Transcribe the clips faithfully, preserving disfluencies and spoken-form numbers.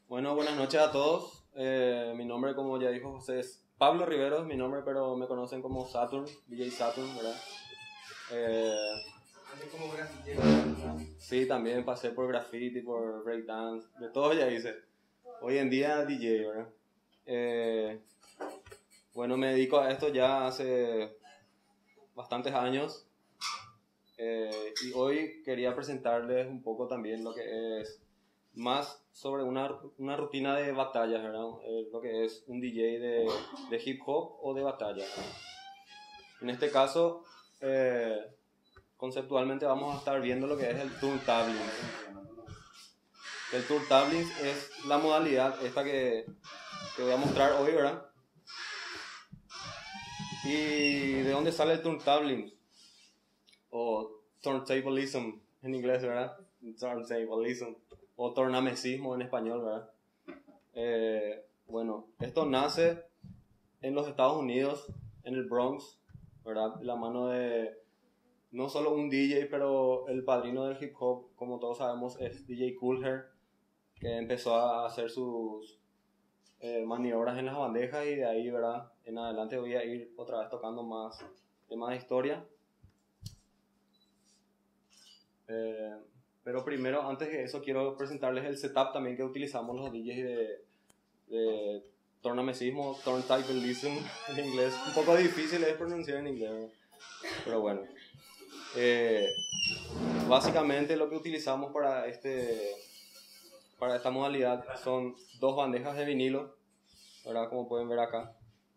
Bueno, buenas noches a todos. Eh, mi nombre, como ya dijo José, es Pablo Rivero, es mi nombre, pero me conocen como Saturn, D J Saturn, ¿verdad? Eh, Así como grafitero. sí, también pasé por graffiti, por breakdance, de todo ya hice. Hoy en día D J, ¿verdad? Eh, bueno, me dedico a esto ya hace bastantes años. Eh, y hoy quería presentarles un poco también lo que es más sobre una, una rutina de batallas, ¿verdad? Eh, lo que es un D J de, de hip hop o de batalla. En este caso, eh, conceptualmente vamos a estar viendo lo que es el turntabling. El turntabling es la modalidad esta que, que voy a mostrar hoy, ¿verdad? ¿Y de dónde sale el turntabling? O turntablism en inglés, ¿verdad? Turntablism. O tornamesismo en español, ¿verdad? Eh, bueno, esto nace en los Estados Unidos, en el Bronx, ¿verdad? La mano de no solo un D J, pero el padrino del hip hop, como todos sabemos, es D J Kool Herc, que empezó a hacer sus eh, maniobras en las bandejas y de ahí, ¿verdad? En adelante voy a ir otra vez tocando más temas de historia. Eh, pero primero, antes de eso, quiero presentarles el setup también que utilizamos los D Js de, de tornamesismo, turntablism en inglés. Un poco difícil es pronunciar en inglés, ¿verdad? Pero bueno. Eh, básicamente lo que utilizamos para, este, para esta modalidad son dos bandejas de vinilo, ¿verdad? Como pueden ver acá,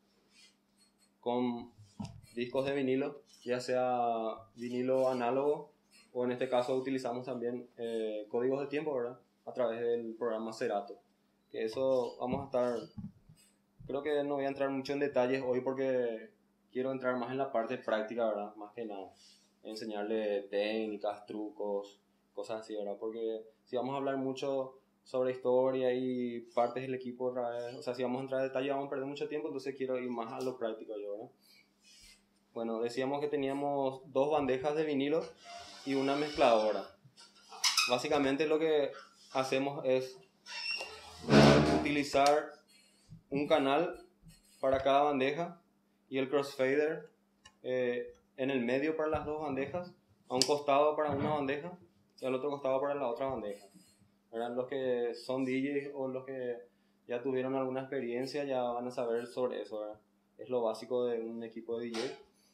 con discos de vinilo, ya sea vinilo análogo o en este caso utilizamos también eh, códigos de tiempo, ¿verdad? A través del programa Serato. Que eso vamos a estar, creo que no voy a entrar mucho en detalles hoy porque quiero entrar más en la parte práctica, ¿verdad? Más que nada, enseñarle técnicas, trucos, cosas así, ¿verdad? Porque si vamos a hablar mucho sobre historia y partes del equipo, o sea, si vamos a entrar en detalle vamos a perder mucho tiempo, entonces quiero ir más a lo práctico yo, ¿verdad? Bueno, decíamos que teníamos dos bandejas de vinilo y una mezcladora. Básicamente lo que hacemos es utilizar un canal para cada bandeja y el crossfader eh, en el medio para las dos bandejas, a un costado para una bandeja y al otro costado para la otra bandeja. ¿Verdad? Los que son D Js o los que ya tuvieron alguna experiencia ya van a saber sobre eso, ¿verdad? Es lo básico de un equipo de D J.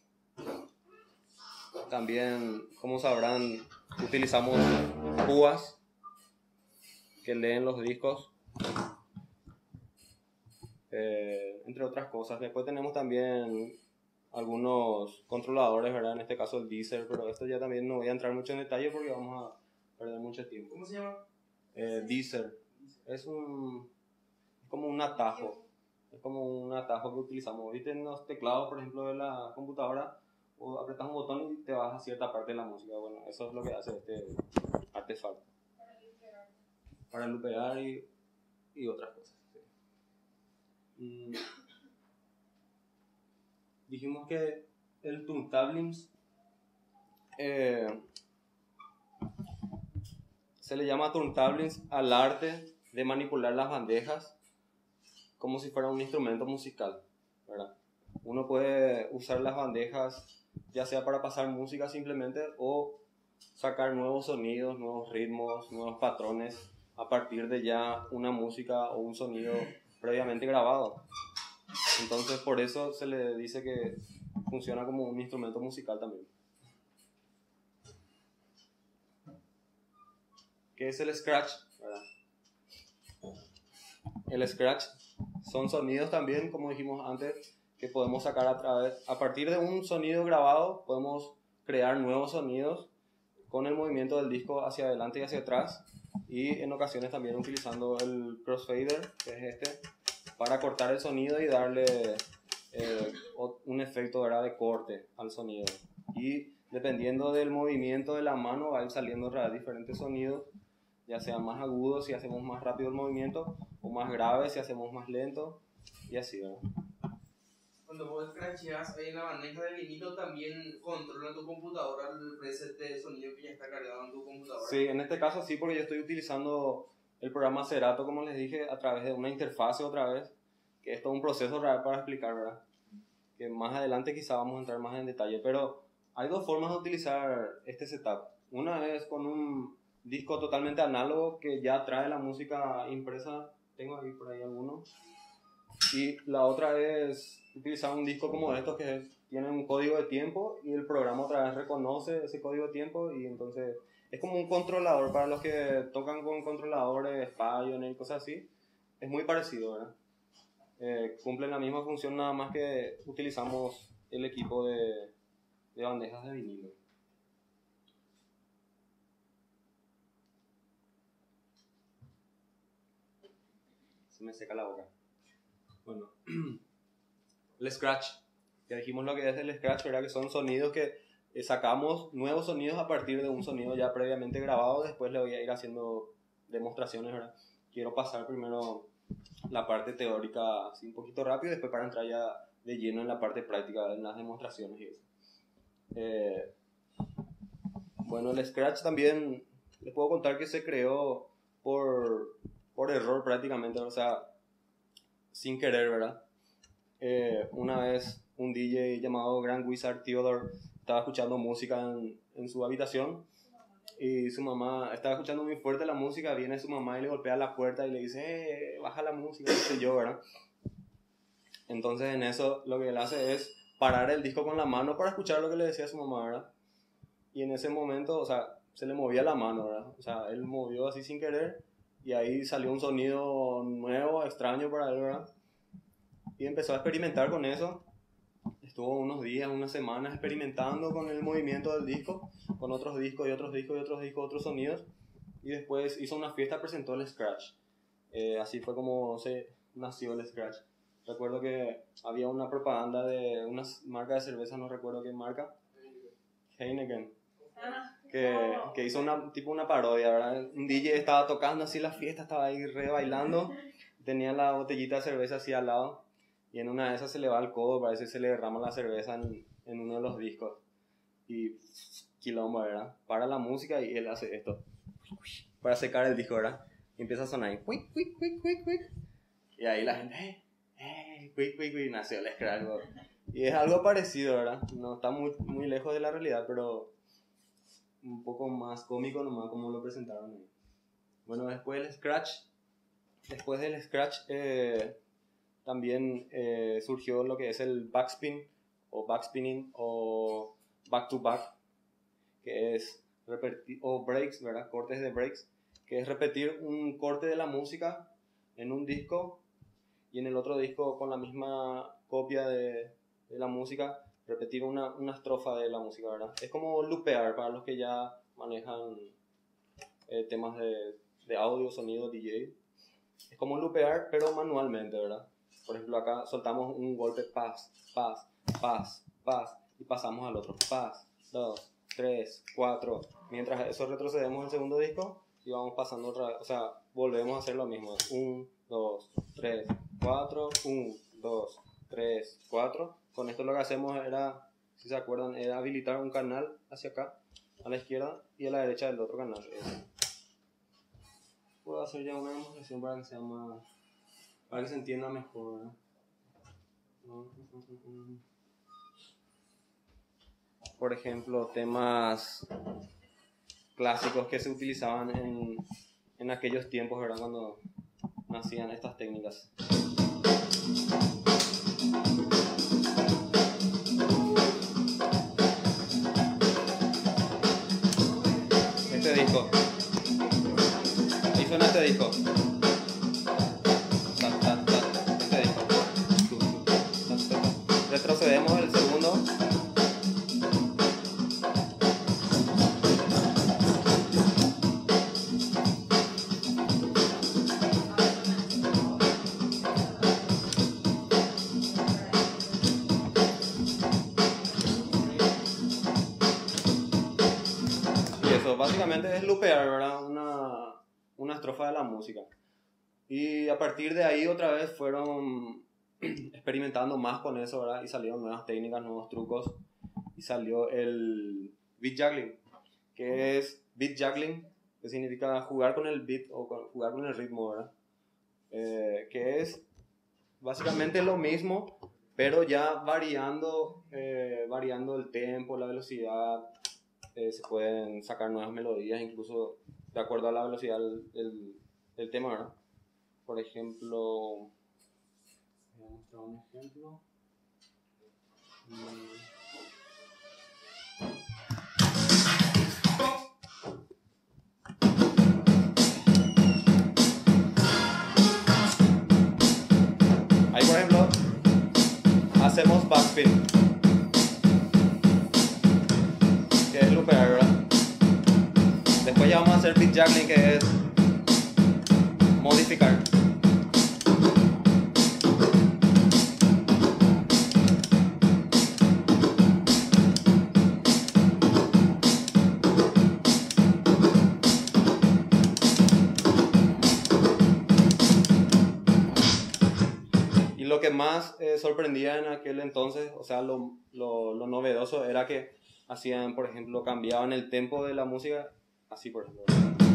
También, como sabrán, utilizamos púas que leen los discos, eh, entre otras cosas. Después tenemos también algunos controladores, ¿verdad? En este caso el Deezer, pero esto ya también no voy a entrar mucho en detalle porque vamos a perder mucho tiempo. ¿Cómo se llama? Eh, Deezer es un es como un atajo, es como un atajo que utilizamos. ¿Viste en los teclados, por ejemplo, de la computadora? O apretas un botón y te vas a cierta parte de la música. Bueno, eso es lo que hace este artefacto. Para loopear y, y otras cosas. Sí. Mm. Dijimos que el turntabling eh, se le llama turntabling al arte de manipular las bandejas como si fuera un instrumento musical, ¿verdad? Uno puede usar las bandejas ya sea para pasar música simplemente o sacar nuevos sonidos, nuevos ritmos, nuevos patrones a partir de ya una música o un sonido previamente grabado. Entonces por eso se le dice que funciona como un instrumento musical también. ¿Qué es el scratch? ¿Verdad? El scratch son sonidos también, como dijimos antes, que podemos sacar a través, a partir de un sonido grabado, podemos crear nuevos sonidos con el movimiento del disco hacia adelante y hacia atrás, y en ocasiones también utilizando el crossfader, que es este, para cortar el sonido y darle eh, un efecto, ¿verdad?, de corte al sonido. Y dependiendo del movimiento de la mano va a ir saliendo, ¿verdad?, diferentes sonidos, ya sean más agudos si hacemos más rápido el movimiento, o más graves si hacemos más lento, y así, ¿verdad? Cuando vos scratcheas ahí en la bandeja de vinilo, también controla tu computadora el preset de sonido que ya está cargado en tu computadora. Sí, en este caso sí, porque yo estoy utilizando el programa Serato, como les dije, a través de una interfase otra vez, que es todo un proceso real para explicar, ¿verdad? Que más adelante quizá vamos a entrar más en detalle, pero hay dos formas de utilizar este setup. Una es con un disco totalmente análogo que ya trae la música impresa, tengo ahí por ahí alguno, y la otra es utilizar un disco como estos que tienen un código de tiempo y el programa otra vez reconoce ese código de tiempo y entonces es como un controlador para los que tocan con controladores, Pioneer y cosas así. Es muy parecido, ¿verdad? Eh, cumplen la misma función, nada más que utilizamos el equipo de, de bandejas de vinilo. Se me seca la boca. Bueno, el scratch. Ya dijimos lo que es el scratch, ¿verdad? Que son sonidos que eh, sacamos nuevos sonidos a partir de un sonido ya previamente grabado. Después le voy a ir haciendo demostraciones, ¿verdad? Quiero pasar primero la parte teórica así un poquito rápido, después para entrar ya de lleno en la parte práctica, en las demostraciones y eso. Eh, bueno, el scratch también les puedo contar que se creó por, por error prácticamente, o sea, sin querer, ¿verdad? Eh, una vez un D J llamado Grand Wizard Theodore estaba escuchando música en, en su habitación y su mamá estaba escuchando muy fuerte la música, viene su mamá y le golpea la puerta y le dice, eh, baja la música, no sé yo, ¿verdad? Entonces en eso lo que él hace es parar el disco con la mano para escuchar lo que le decía su mamá, ¿verdad? Y en ese momento, o sea, se le movía la mano, ¿verdad? O sea, él movió así sin querer y ahí salió un sonido nuevo, extraño para él, ¿verdad? Y empezó a experimentar con eso. Estuvo unos días, unas semanas experimentando con el movimiento del disco, con otros discos y otros discos y otros discos, otros sonidos. Y después hizo una fiesta, presentó el Scratch. Eh, así fue como se nació el Scratch. Recuerdo que había una propaganda de una marca de cerveza, no recuerdo qué marca, Heineken, que, que hizo una, tipo una parodia, ¿verdad? Un D J estaba tocando así la fiesta, estaba ahí re bailando, tenía la botellita de cerveza así al lado, y en una de esas se le va el codo, parece que se le derrama la cerveza en, en uno de los discos. Y quilombo, ¿verdad? Para la música y él hace esto, para secar el disco, ¿verdad? Y empieza a sonar, quick, quick, quick, quick, quick. Y ahí la gente, eh, eh, quick, quick, quick, nació el Scratch. Y es algo parecido, ¿verdad? No está muy, muy lejos de la realidad, pero un poco más cómico nomás como lo presentaron ahí. Bueno, después del Scratch, después del Scratch eh, también eh, surgió lo que es el backspin o backspinning o back to back, que es repetir, o breaks, ¿verdad? Cortes de breaks, que es repetir un corte de la música en un disco y en el otro disco con la misma copia de, de la música repetir una, una estrofa de la música, ¿verdad? Es como loopear para los que ya manejan eh, temas de, de audio, sonido, D J. Es como loopear, pero manualmente, ¿verdad? Por ejemplo, acá soltamos un golpe, paz, paz, paz, paz, y pasamos al otro, paz, dos, tres, cuatro. Mientras eso retrocedemos el segundo disco y vamos pasando otra vez, o sea, volvemos a hacer lo mismo. uno, dos, tres, cuatro, uno, dos, tres, cuatro. Con esto lo que hacemos era, si se acuerdan, era habilitar un canal hacia acá, a la izquierda, y a la derecha del otro canal. Puedo hacer ya una demostración para que sea más, para que se entienda mejor, ¿verdad? Por ejemplo, temas clásicos que se utilizaban en, en aquellos tiempos, ¿verdad? Cuando nacían estas técnicas. Este disco. Ahí suena este disco. Ta, ta, ta, este disco. Ta, ta, ta. Retrocedemos el segundo. Básicamente es loopear, ¿verdad? Una, una estrofa de la música. Y a partir de ahí otra vez fueron experimentando más con eso, ¿verdad? Y salieron nuevas técnicas, nuevos trucos. Y salió el beat juggling, que es beat juggling, que significa jugar con el beat o con, jugar con el ritmo, ¿verdad? Eh, que es básicamente lo mismo, pero ya variando, eh, variando el tempo, la velocidad, eh, se pueden sacar nuevas melodías, incluso de acuerdo a la velocidad del, del, del tema, ¿verdad? Por ejemplo, voy a mostrar un ejemplo. Mm. Ahí, por ejemplo, hacemos backspin, que es loopear, ¿verdad? Después ya vamos a hacer beat juggling, que es modificar. Y lo que más eh, sorprendía en aquel entonces, o sea, lo, lo, lo novedoso era que hacían, por ejemplo, cambiaban el tempo de la música, así por ejemplo.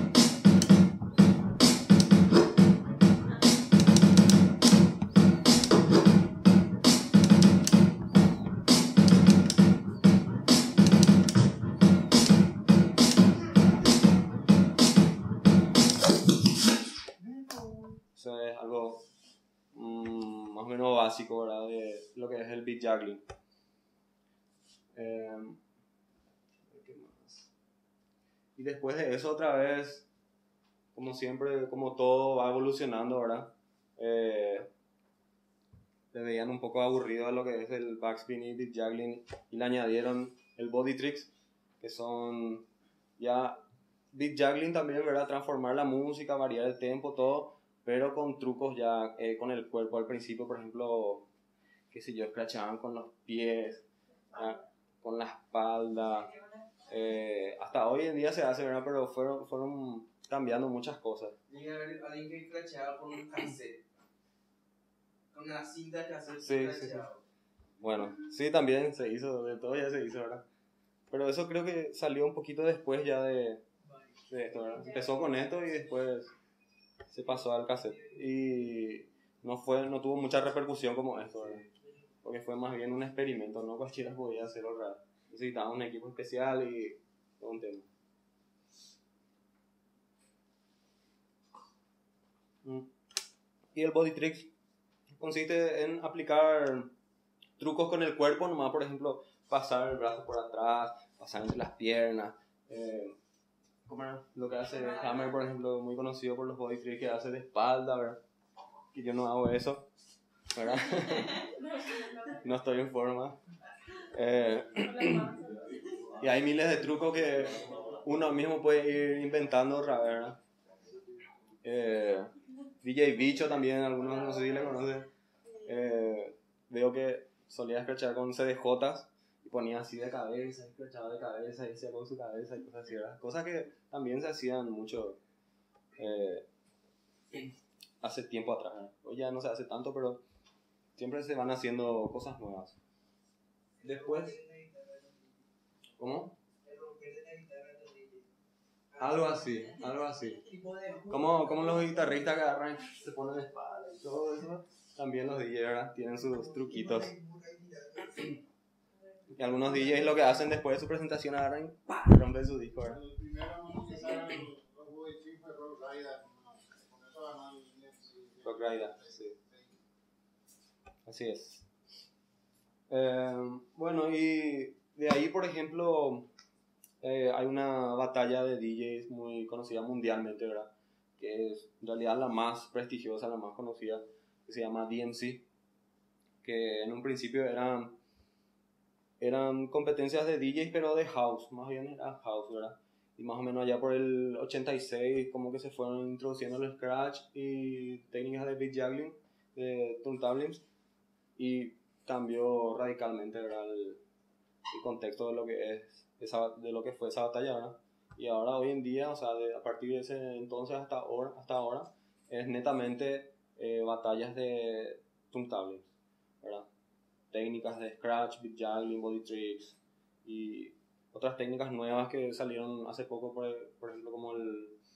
Eso es algo mmm, más o menos básico, ¿verdad? De lo que es el beat juggling. Eh, ¿qué más? Y después de eso otra vez, como siempre, como todo va evolucionando, ¿verdad? Eh, le veían un poco aburrido a lo que es el backspin y beat juggling y le añadieron el body tricks, que son ya beat juggling también, ¿verdad? Transformar la música, variar el tempo, todo, pero con trucos ya eh, con el cuerpo. Al principio, por ejemplo, qué sé yo, scratchaban con los pies, ¿verdad? Con la espalda, eh, hasta hoy en día se hace, ¿verdad? Pero fueron, fueron cambiando muchas cosas. Llega a ver alguien que scratchaba con un cassette, con una cinta cassette Sí, sí, sí. Bueno, sí, también se hizo, de todo ya se hizo, ¿verdad? Pero eso creo que salió un poquito después ya de, de esto, ¿verdad? Empezó con esto y después se pasó al cassette. Y no, fue, no tuvo mucha repercusión como esto, ¿verdad? Porque fue más bien un experimento, no cualquiera podía hacerlo, ¿verdad? Necesitaba un equipo especial y todo un tema. Y el body tricks consiste en aplicar trucos con el cuerpo, nomás, por ejemplo, pasar el brazo por atrás, pasar entre las piernas. Eh, ¿Cómo era? Lo que hace Hammer, por ejemplo, muy conocido por los body tricks que hace de espalda, ¿verdad? Que yo no hago eso, ¿verdad? No estoy en forma. Eh, y hay miles de trucos que uno mismo puede ir inventando, ¿verdad? Eh, D J Bicho también, algunos no sé si le conocen. Eh, veo que solía escrachar con C D Jotas y ponía así de cabeza, escrachaba de cabeza y hacía con su cabeza y cosas así, ¿verdad? Cosas que también se hacían mucho eh, hace tiempo atrás, ¿verdad? Hoy ya no se hace tanto, pero siempre se van haciendo cosas nuevas. Después, ¿cómo? Algo así, algo así. Como, como los guitarristas que agarran, se ponen de espalda y todo eso. También los D Js, ¿verdad? Tienen sus truquitos. Y algunos D Js lo que hacen después de su presentación agarran y ¡pah! Rompen su disco, ¿verdad? Rock Rider, sí. Así es. Eh, bueno, y de ahí, por ejemplo, eh, hay una batalla de D Js muy conocida mundialmente, ¿verdad? Que es en realidad la más prestigiosa, la más conocida, que se llama D M C, que en un principio eran, eran competencias de D Js, pero de house, más bien era house, ¿verdad? Y más o menos allá por el ochenta y seis como que se fueron introduciendo el scratch y técnicas de beat juggling, de turntablings, y cambió radicalmente, ¿verdad? El, el contexto de lo que es esa, de lo que fue esa batalla, ¿verdad? Y ahora hoy en día, o sea, de, a partir de ese entonces hasta ahora, hasta ahora es netamente eh, batallas de turntablings, ¿verdad? Técnicas de scratch, beat juggling, body tricks y otras técnicas nuevas que salieron hace poco, por, por ejemplo, como el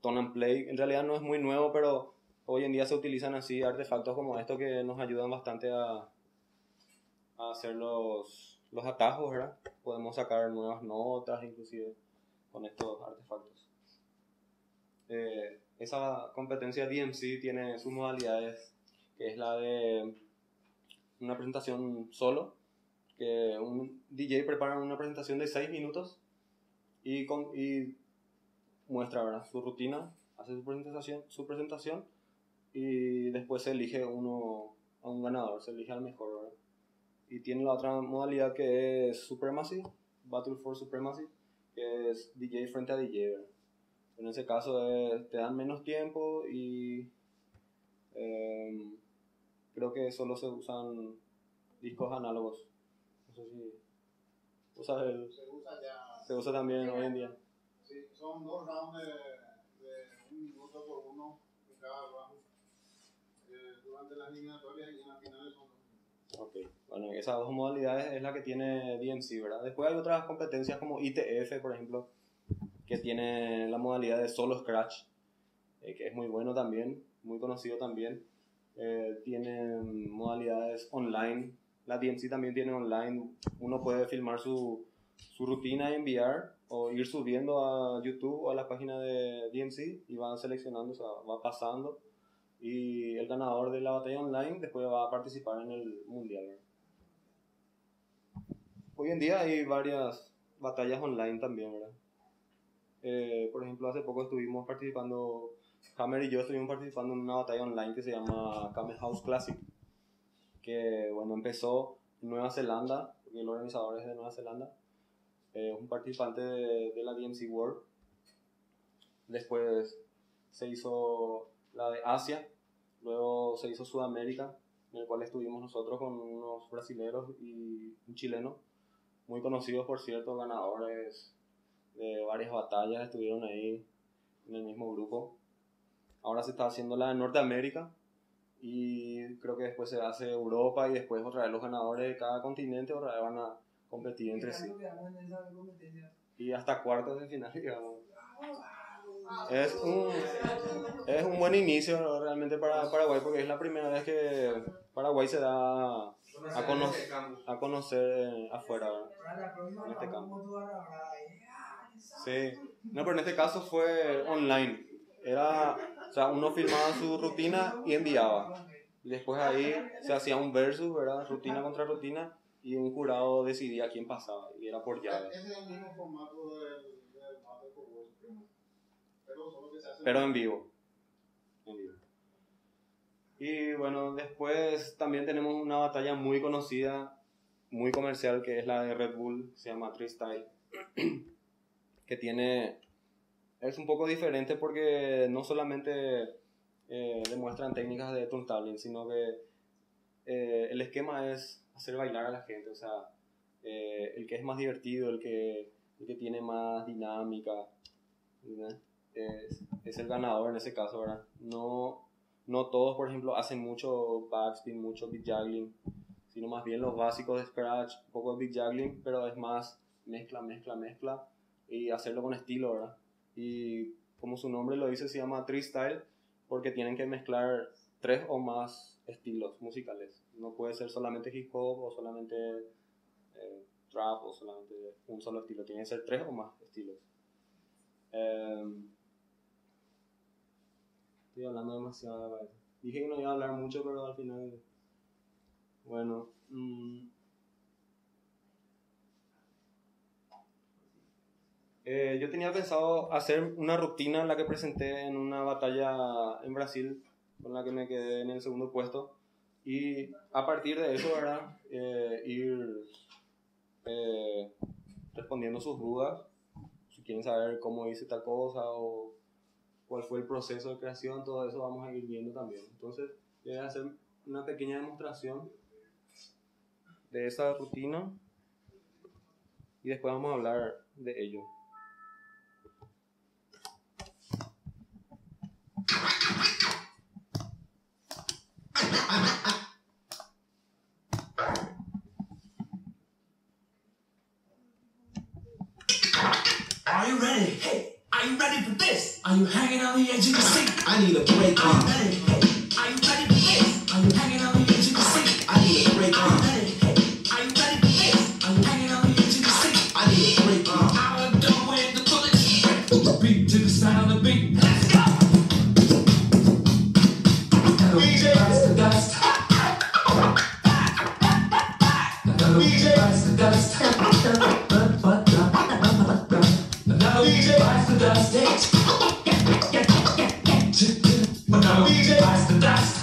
Tone and Play. En realidad no es muy nuevo, pero hoy en día se utilizan así artefactos como estos que nos ayudan bastante a, a hacer los, los atajos, ¿verdad? Podemos sacar nuevas notas inclusive con estos artefactos. Eh, esa competencia D M C tiene sus modalidades, que es la de una presentación solo, que un D J prepara una presentación de seis minutos y, con, y muestra, ¿verdad?, su rutina, hace su presentación, su presentación y después se elige uno a un ganador, se elige al mejor, ¿verdad? Y tiene la otra modalidad que es Supremacy, Battle for Supremacy, que es D J frente a D J, ¿verdad? En ese caso es, te dan menos tiempo y eh, creo que solo se usan discos análogos. No sé si usas el, Se usa ya. se usa también hoy en día. Sí, son dos rounds de, de un minuto por uno en cada round. Eh, durante las eliminatorias y en las finales son dos minutos. Ok, bueno, esas dos modalidades es la que tiene D M C, ¿verdad? Después hay otras competencias como I T F, por ejemplo, que tiene la modalidad de solo scratch, eh, que es muy bueno también, muy conocido también. Eh, tiene modalidades online. La D M C también tiene online. Uno puede filmar su, su rutina y enviar o ir subiendo a YouTube o a la página de D M C y van seleccionando, o sea, va pasando y el ganador de la batalla online después va a participar en el mundial, ¿verdad? Hoy en día hay varias batallas online también, ¿verdad? Eh, por ejemplo, hace poco estuvimos participando, Hammer y yo estuvimos participando en una batalla online que se llama Camel House Classic, que bueno, empezó en Nueva Zelanda, porque el organizador es de Nueva Zelanda, eh, un participante de, de la D M C World. Después se hizo la de Asia, luego se hizo Sudamérica, en el cual estuvimos nosotros con unos brasileños y un chileno, muy conocidos por cierto, ganadores de varias batallas, estuvieron ahí en el mismo grupo. Ahora se está haciendo la de Norteamérica y creo que después se hace Europa y después otra vez los ganadores de cada continente otra vez van a competir entre sí. Y hasta cuartos de final, digamos. Es un, es un buen inicio realmente para Paraguay porque es la primera vez que Paraguay se da a, cono a conocer afuera, ¿verdad? En este campo. Sí, no, pero en este caso fue online. Era, o sea, uno filmaba su rutina y enviaba. Y después ahí se hacía un versus, ¿verdad? Rutina contra rutina y un jurado decidía quién pasaba y era por llave. Ese es el mismo formato del, del Battle for World Supremacy, pero solo que se hace pero en vivo. En vivo. Y bueno, después también tenemos una batalla muy conocida, muy comercial, que es la de Red Bull, se llama Freestyle, que tiene, es un poco diferente porque no solamente eh, demuestran técnicas de turntabling, sino que eh, el esquema es hacer bailar a la gente, o sea, eh, el que es más divertido, el que, el que tiene más dinámica, ¿verdad? Es, es el ganador en ese caso, ¿verdad? No, no todos, por ejemplo, hacen mucho backspin, mucho beat juggling, sino más bien los básicos de scratch, un poco de beat juggling, pero es más mezcla, mezcla, mezcla y hacerlo con estilo, ¿verdad? Y como su nombre lo dice, se llama freestyle porque tienen que mezclar tres o más estilos musicales. No puede ser solamente hip hop o solamente eh, trap o solamente un solo estilo, tienen que ser tres o más estilos. Eh, Estoy hablando demasiado. Dije que no iba a hablar mucho, pero al final... Bueno. Mmm, eh, yo tenía pensado hacer una rutina en la que presenté en una batalla en Brasil, con la que me quedé en el segundo puesto. Y a partir de eso, ¿verdad? Eh, ir eh, respondiendo sus dudas. Si quieren saber cómo hice tal cosa o cuál fue el proceso de creación, todo eso vamos a ir viendo también. Entonces, voy a hacer una pequeña demostración de esa rutina y después vamos a hablar de ello. Are you ready? Hey, are you ready for this? Are Are you hanging on the edge of your seat? I need a break. Are you ready? Are you ready for this? Are you hanging on the edge of your seat? I need a break. Are you ready? Are you ready for this? Are you hanging on the edge of your seat? I need a break. Out of door with the bullets. Beat to the sound of the beat. Let's go. D J, rise the dust. D J, rise the dust. D J, rise the dust. D J, rise the dust.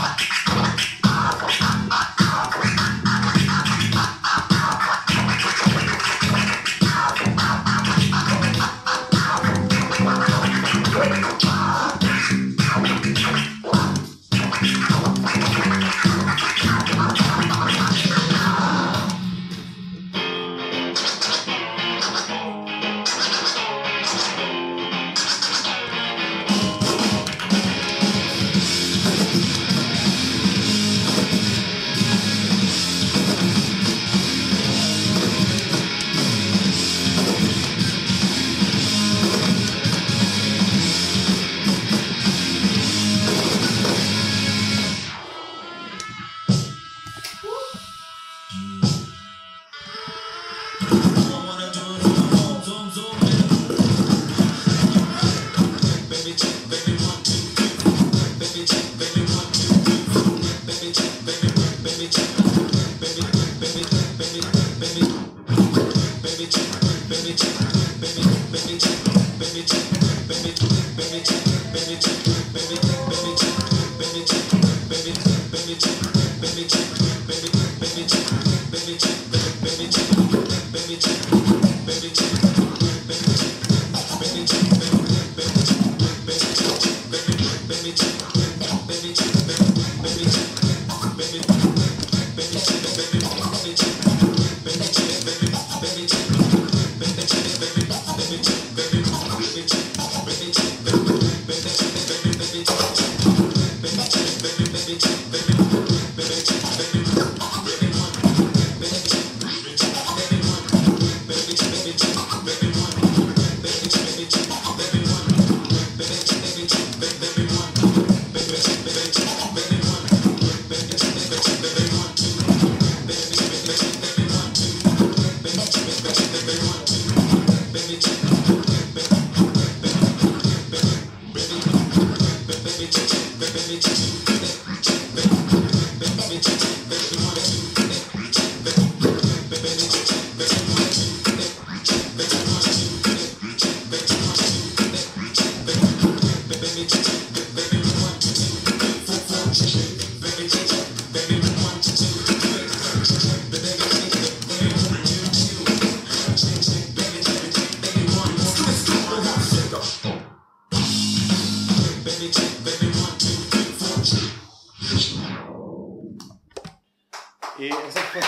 Y eso fue,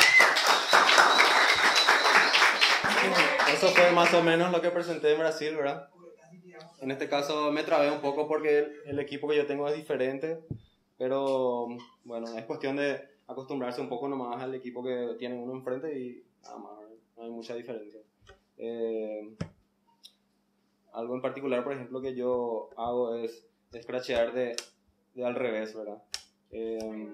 eso fue más o menos lo que presenté en Brasil, ¿verdad? En este caso me trabé un poco porque el, el equipo que yo tengo es diferente, pero bueno, es cuestión de acostumbrarse un poco nomás al equipo que tiene uno enfrente y nada más, ¿verdad? No hay mucha diferencia. Eh, algo en particular, por ejemplo, que yo hago es scratchear de, de al revés, ¿verdad? Eh,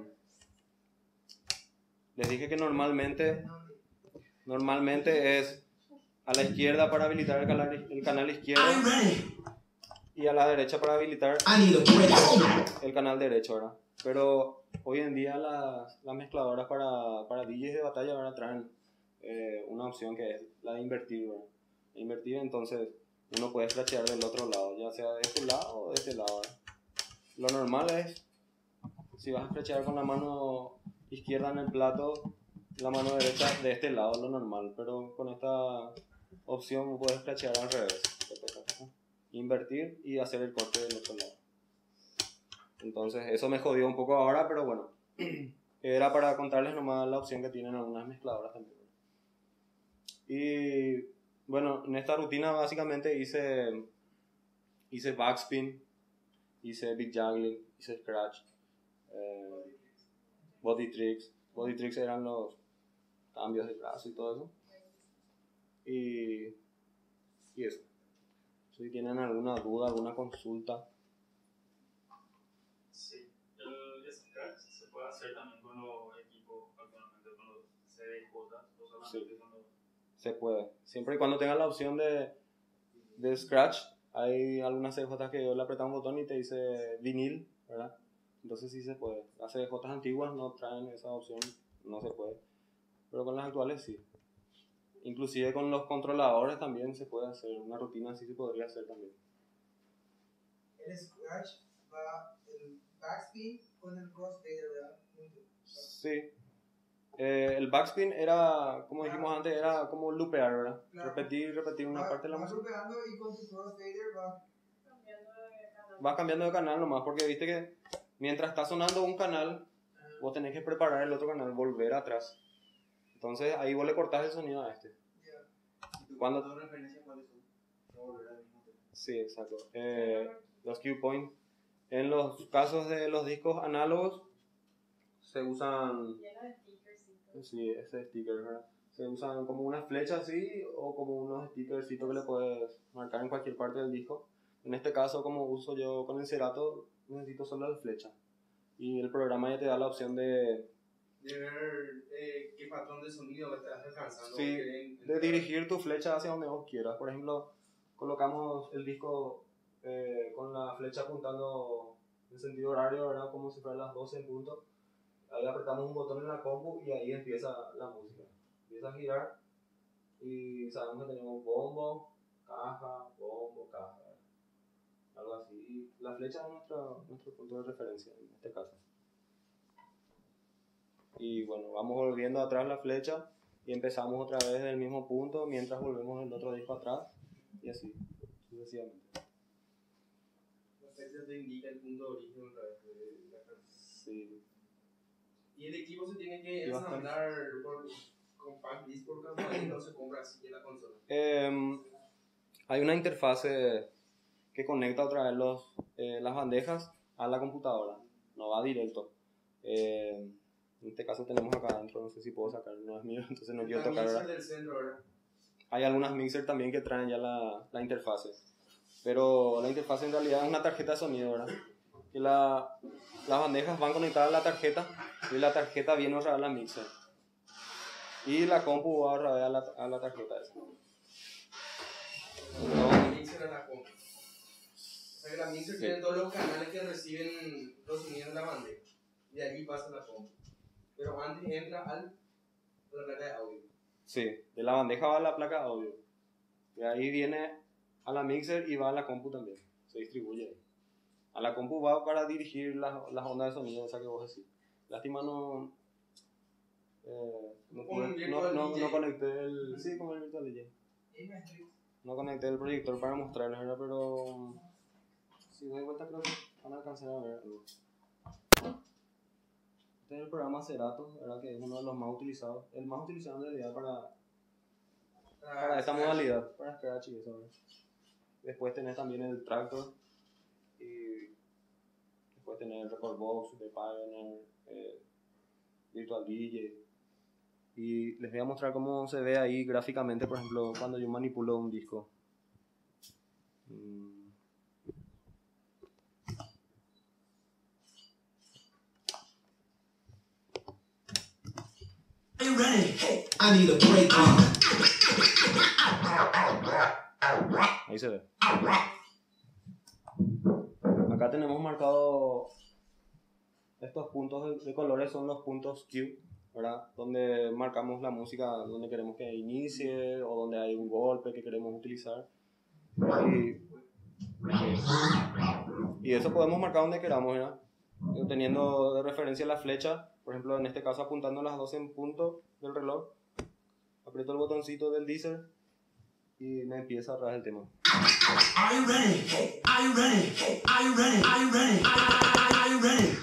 les dije que normalmente, normalmente es a la izquierda para habilitar el canal, el canal izquierdo y a la derecha para habilitar el canal derecho, ¿verdad? Pero hoy en día las, las mezcladoras para, para D Js de batalla ahora traen eh, una opción que es la de invertir, ¿verdad? Invertir, entonces uno puede scratchear del otro lado, ya sea de este lado o de este lado, ¿verdad? Lo normal es, si vas a scratchear con la mano izquierda en el plato, la mano derecha de este lado, lo normal, pero con esta opción puedes scratchear al revés, invertir y hacer el corte del otro lado. Entonces eso me jodió un poco ahora, pero bueno, era para contarles nomás la opción que tienen algunas mezcladoras también. Y bueno, en esta rutina básicamente hice hice backspin, hice big juggling, hice scratch, eh, body tricks. Body tricks eran los cambios de brazo y todo eso. Y, y eso. Si tienen alguna duda, alguna consulta. Sí, el Scratch se puede hacer también con los equipos, actualmente con los C D J, o solamente Sí. con los... Se puede. Siempre y cuando tengas la opción de, de Scratch, hay algunas C D J que le apretas un botón y te dice vinil, ¿verdad? Entonces sí se puede. Las C D J antiguas no traen esa opción, no se puede. Pero con las actuales sí. Inclusive con los controladores también se puede hacer. Una rutina así se podría hacer también. El Scratch va el backspin con el crossfader, ¿verdad? Junto. Sí. Eh, el backspin era, como dijimos antes, era como loopear, ¿verdad? Claro. Repetir, repetir una Va- parte de la vas música. loopeando y con tu crossfader va Cambiando de canal. Vas cambiando de canal nomás, porque viste que mientras está sonando un canal, vos tenés que preparar el otro canal, volver atrás. Entonces ahí vos le cortás el sonido a este. ya. Cuando- ¿Dos referencias cuáles son? No volver al mismo tema. Sí, exacto. Eh, los cue points. En los casos de los discos análogos, se usan, Lleno de stickercitos. sí, ese sticker, ¿verdad? Se usan como una flecha así o como unos stickercitos que le puedes marcar en cualquier parte del disco. En este caso, como uso yo con el Cerato, necesito solo la flecha. Y el programa ya te da la opción de, De ver eh, qué patrón de sonido estás alcanzando. Sí, que en- de dirigir tu flecha hacia donde vos quieras. Por ejemplo, colocamos el disco eh, con la flecha apuntando en sentido horario, ¿verdad? Como si fueran las doce en punto. Ahí apretamos un botón en la compu y ahí empieza la música. Empieza a girar y sabemos que tenemos bombo, caja, bombo, caja. Algo así. Y la flecha es nuestro, nuestro punto de referencia en este caso. Y bueno, vamos volviendo atrás la flecha y empezamos otra vez del mismo punto mientras volvemos el otro disco atrás y así sucesivamente. La flecha te indica el punto de origen otra vez de la canción. Sí. Y el equipo se tiene que Y bastante. ensamblar por, con pack disc por canción y no se compra así en la consola. Eh, hay una interfase que conecta otra vez los, eh, las bandejas a la computadora, no va directo. Eh, en este caso tenemos acá adentro, no sé si puedo sacar, no es mío, entonces no quiero La tocar mixer ahora. del centro, ¿verdad? Hay algunas mixers también que traen ya la, la interfase, pero la interfase en realidad es una tarjeta de sonido, ¿verdad? Y la, las bandejas van conectadas a la tarjeta y la tarjeta viene otra vez a la mixer. Y la compu va otra vez a la, a la tarjeta esa. La mixer es la compu. O sea que la mixer Sí. tiene todos los canales que reciben los sonidos de la bandeja. Y de allí pasa la compu. Pero antes entra al, a la placa de audio. Sí, de la bandeja va a la placa de audio. De ahí viene a la mixer y va a la compu también. Se distribuye ahí. A la compu va para dirigir las, las ondas de sonido, esa que vos decís. Lástima no... Eh, no, Con un pude- no, virtual no, D J. no conecté el... Sí, como el virtual D J. No conecté el proyector para mostrarles, ¿verdad? Pero... Si doy vuelta creo que van a alcanzar a ver algo. Este es el programa Cerato, ¿verdad? Que es uno de los más utilizados. El más utilizado en realidad para, para esta modalidad, para Scratch y eso, ¿verdad? Después tenés también el Tractor y después tenés el Recordbox de Pioneer, eh, Virtual D J. Y les voy a mostrar cómo se ve ahí gráficamente, por ejemplo, cuando yo manipulo un disco. Mm. Are you ready? I need a break. Uh. Ahí se ve. Acá tenemos marcado estos puntos de, de colores, son los puntos Q, ¿verdad? Donde marcamos la música, donde queremos que inicie o donde hay un golpe que queremos utilizar. Y, y eso podemos marcar donde queramos, ¿verdad? Teniendo de referencia la flecha, por ejemplo, en este caso apuntando a las doce en punto del reloj, aprieto el botoncito del deezer y me empieza a traer el tema. Are you ready? Are you ready? Are you ready? Are you ready? Are you ready?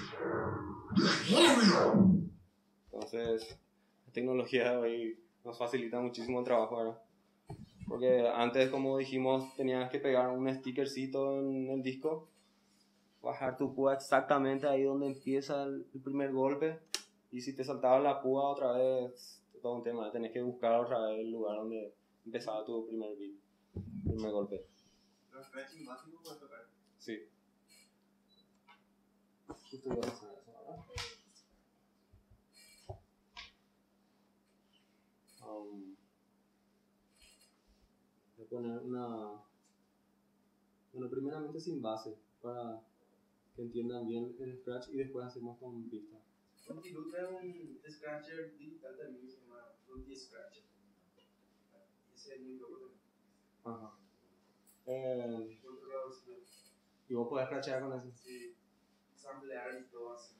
Entonces, la tecnología de hoy nos facilita muchísimo el trabajo, ¿verdad? Porque antes, como dijimos, tenías que pegar un stickercito en el disco, bajar tu púa exactamente ahí donde empieza el, el primer golpe, y si te saltaba la púa otra vez, todo un tema, tenés que buscar otra vez el lugar donde empezaba tu primer beat, primer golpe. Los scratching básicos puedes tocar. Sí. Justo iba a hacer eso, ¿verdad? Um, voy a poner una... Bueno, primeramente sin base, para que entiendan bien el scratch y después hacemos con pista. Fruity Loop es un scratcher digital también que se llama Fruity Scratcher. Ese es muy loco también. Ajá. Eh, Controlador, sí. y vos podés scratchear con eso. Sí. Samplear y todo así.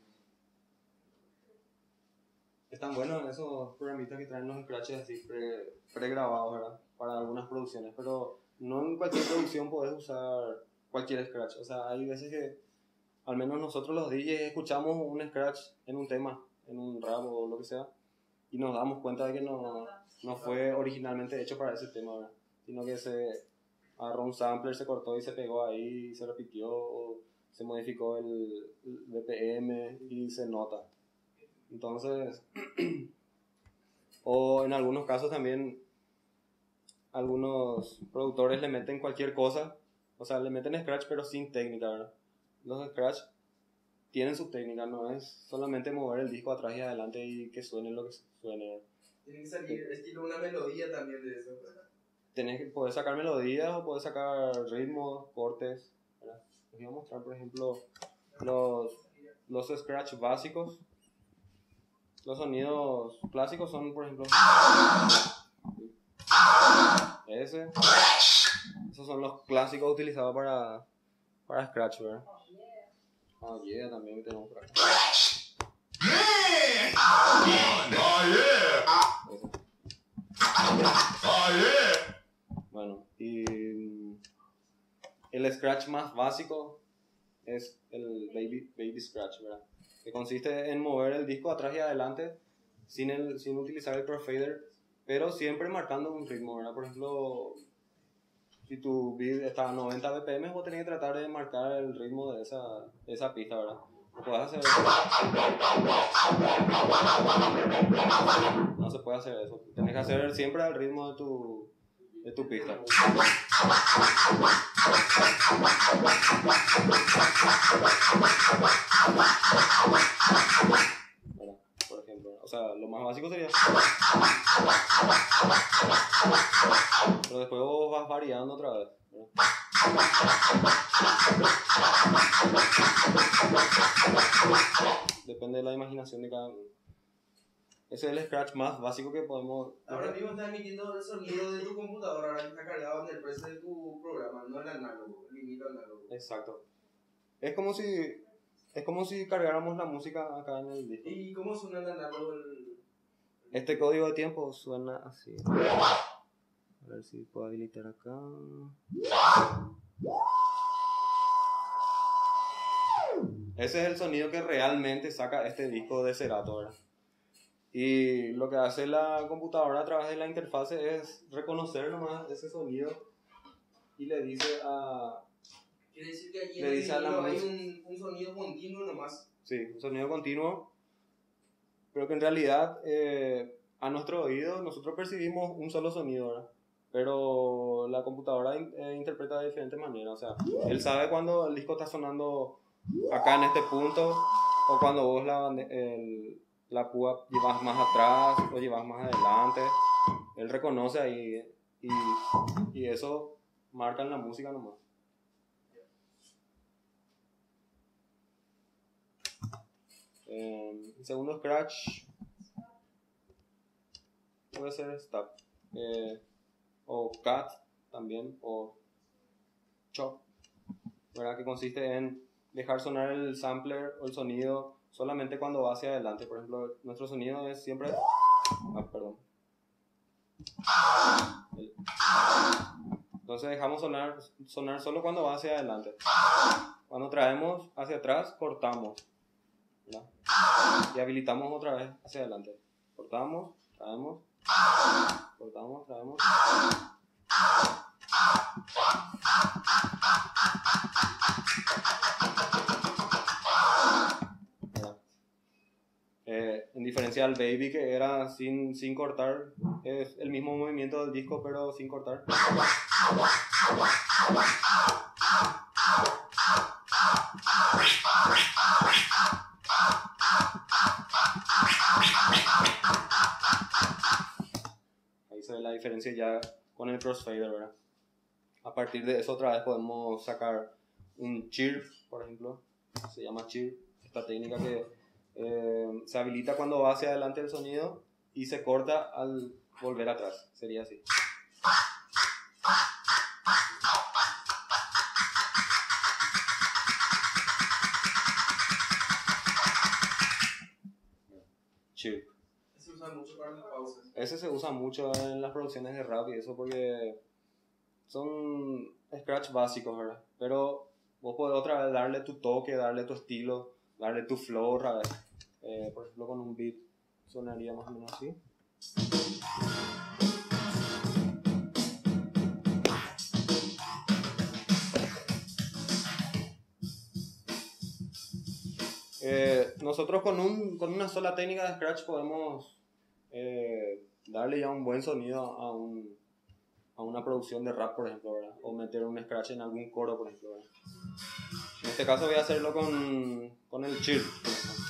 Están buenos esos programitas que traen los scratches así pre, pregrabados, ¿verdad? Para algunas producciones, pero no en cualquier producción podés usar cualquier scratch. O sea, hay veces que, al menos nosotros los D Js, escuchamos un scratch en un tema, en un rap o lo que sea, y nos damos cuenta de que no, no fue originalmente hecho para ese tema, ¿verdad? Sino que se agarró un sampler, se cortó y se pegó ahí, y se repitió, o se modificó el, el B P M y se nota. Entonces, o en algunos casos también, algunos productores le meten cualquier cosa, o sea, le meten scratch pero sin técnica, ¿verdad? Los scratch tienen su técnica, no es solamente mover el disco atrás y adelante y que suene lo que suene, ¿verdad? Tiene que salir estilo una melodía también de eso. Tenés que poder sacar melodías o poder sacar ritmos, cortes, ¿verdad? Les voy a mostrar, por ejemplo, los, los scratch básicos. Los sonidos clásicos son, por ejemplo, ese. Esos son los clásicos utilizados para, para scratch, ¿verdad? Oh yeah, también tenemos por acá. Ese. Bueno, y el scratch más básico es el baby, baby scratch, ¿verdad? Que consiste en mover el disco atrás y adelante sin, el, sin utilizar el crossfader, pero siempre marcando un ritmo, ¿verdad? Por ejemplo, si tu beat está a noventa B P M, vos tenés que tratar de marcar el ritmo de esa, de esa pista, ¿verdad? Lo podés hacer. No se puede hacer eso. Tenés que hacer siempre al ritmo de tu, de tu pista. ¿Verdad? Por ejemplo, o sea, lo más básico sería. Pero después vos vas variando otra vez, ¿verdad? Depende de la imaginación de cada uno. Ese es el scratch más básico que podemos. Ahora mismo está emitiendo el sonido de tu computadora, ahora está cargado en el precio de tu programa, no el análogo, el vinilo análogo. Exacto. Es como si es como si cargáramos la música acá en el disco. ¿Y cómo suena el análogo? El... Este código de tiempo suena así. A ver si puedo habilitar acá. Ese es el sonido que realmente saca este disco de Serato, ¿verdad? Y lo que hace la computadora a través de la interfase es reconocer nomás ese sonido y le dice a... Quiere decir que allí Le en el dice a la vinilo hay música. un, un sonido continuo nomás. Sí, un sonido continuo, pero que en realidad eh, a nuestro oído nosotros percibimos un solo sonido, ¿verdad? Pero la computadora in- eh, interpreta de diferentes maneras. O sea, él sabe cuando el disco está sonando acá en este punto, o cuando vos la, bande- el, la púa llevas más atrás o llevas más adelante. Él reconoce ahí y, y eso marca en la música nomás. Eh, el segundo scratch puede ser stop, eh, o cut también, o chop, ¿verdad? Que consiste en dejar sonar el sampler o el sonido solamente cuando va hacia adelante. Por ejemplo, nuestro sonido es siempre... Ah, perdón. El- Entonces dejamos sonar, sonar solo cuando va hacia adelante. Cuando traemos hacia atrás, cortamos, ¿verdad? Y habilitamos otra vez hacia adelante. Cortamos, traemos, cortamos, traemos. ¿Verdad? Eh, en diferencia al Baby, que era sin, sin cortar, es el mismo movimiento del disco pero sin cortar. Ahí se ve la diferencia ya con el crossfader, ¿verdad? A partir de eso otra vez podemos sacar un chirp, por ejemplo, se llama chirp, esta técnica que eh, se habilita cuando va hacia adelante el sonido y se corta al volver atrás, sería así. Chirp. Se usa mucho para las pausas. Ese se usa mucho en las producciones de rap y eso porque son scratch básicos, ¿verdad? Pero vos podés otra vez darle tu toque, darle tu estilo, darle tu flow otra vez. Eh, por ejemplo, con un beat sonaría más o menos así. Eh, nosotros con, un, con una sola técnica de scratch podemos eh, darle ya un buen sonido a, un, a una producción de rap, por ejemplo, ¿verdad? O meter un scratch en algún coro, por ejemplo, ¿verdad? En este caso voy a hacerlo con, con el chirp, por ejemplo.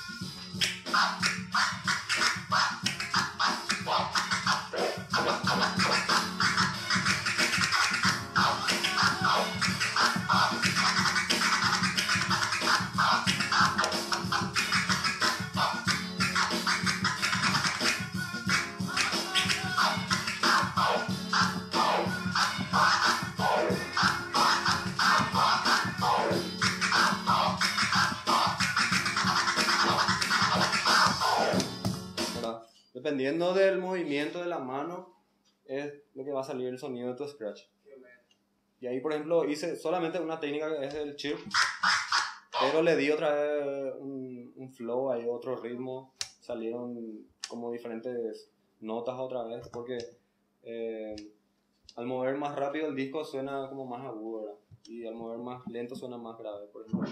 Dependiendo del movimiento de la mano es lo que va a salir el sonido de tu scratch. Y ahí, por ejemplo, hice solamente una técnica que es el chirp, pero le di otra vez un, un flow, hay otro ritmo, salieron como diferentes notas otra vez, porque eh, al mover más rápido el disco suena como más agudo, ¿verdad? Y al mover más lento suena más grave, por ejemplo.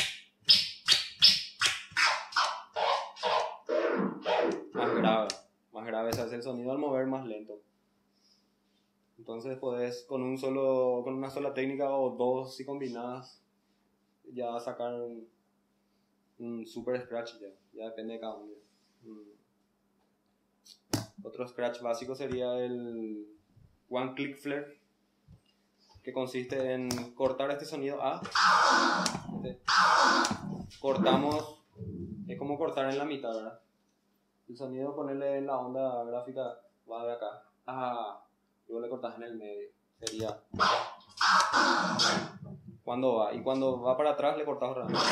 Más grave, más grave se hace el sonido al mover más lento. Entonces podés con un solo, con una sola técnica o dos si combinadas ya sacar un, un super scratch ya, ya depende de cada uno. Mm. Otro scratch básico sería el one click flare, que consiste en cortar este sonido A. Este. Cortamos, es como cortar en la mitad, ¿verdad? El sonido, ponerle en la onda gráfica, va de acá. Ah, luego le cortas en el medio. Sería. Cuando va. Y cuando va para atrás, le cortas otra vez.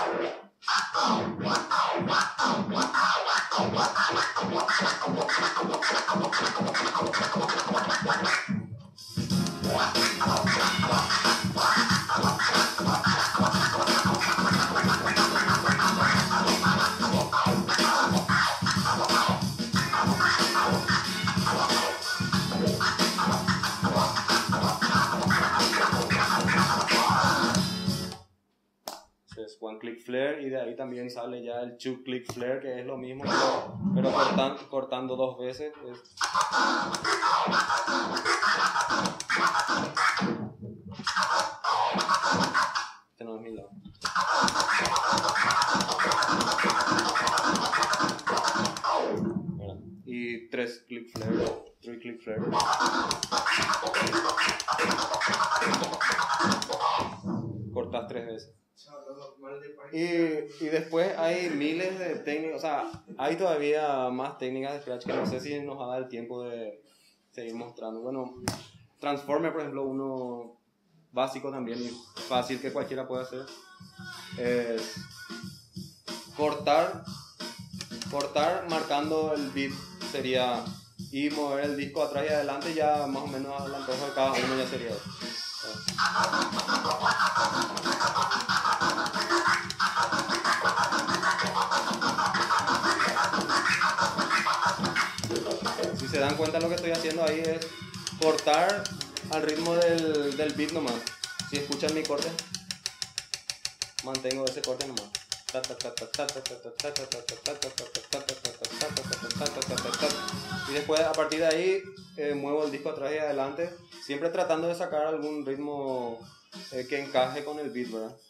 One click flare, y de ahí también sale ya el two click flare, que es lo mismo, pero, pero cortan, cortando dos veces. Es... Este no es mi lado. Bueno, y tres click flare, three click flare. Cortas tres veces. Y, y después hay miles de técnicas, o sea, hay todavía más técnicas de scratch que no sé si nos va a dar el tiempo de seguir mostrando. Bueno, Transformer, por ejemplo, uno básico también, fácil que cualquiera puede hacer, es cortar, cortar marcando el beat sería, y mover el disco atrás y adelante, ya más o menos al antojo de cada uno ya sería eso. Si se dan cuenta, lo que estoy haciendo ahí es cortar al ritmo del, del beat nomás. Si escuchan mi corte, mantengo ese corte nomás. Y después a partir de ahí eh, muevo el disco atrás y adelante, siempre tratando de sacar algún ritmo eh, que encaje con el beat, ¿verdad?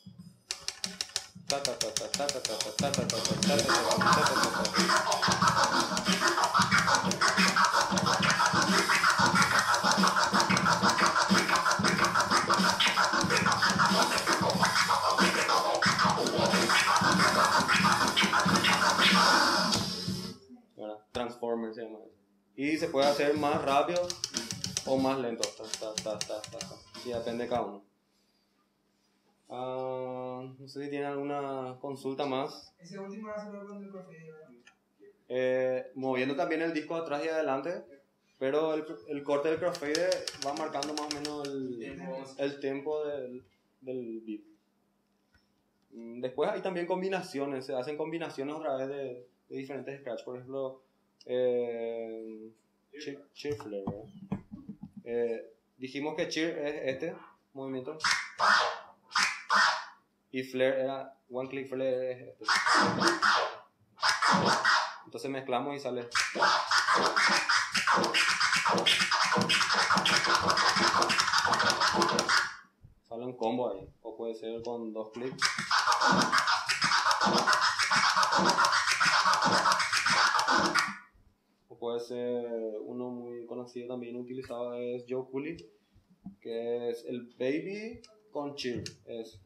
Transformer se llama eso. Y se puede hacer más rápido o más lento, ta, ta, ta, ta, ta, ta. Y depende de cada uno. Uh, no sé si tienen alguna consulta más. Ese último va a hacerlo con el crossfader, ¿verdad? Eh, moviendo también el disco atrás y adelante, pero el, el corte del crossfader va marcando más o menos el, el tempo del, del beat. Después hay también combinaciones, se hacen combinaciones a través de, de diferentes scratch. Por ejemplo, eh, cheer, cheer flare, ¿verdad? Eh, dijimos que cheer es este movimiento y flare era one click flare es este. Entonces mezclamos y sale. Sale un combo ahí, o puede ser con dos clics. O puede ser uno muy conocido también utilizado es Joe Cooley, que es el baby con cheer. Es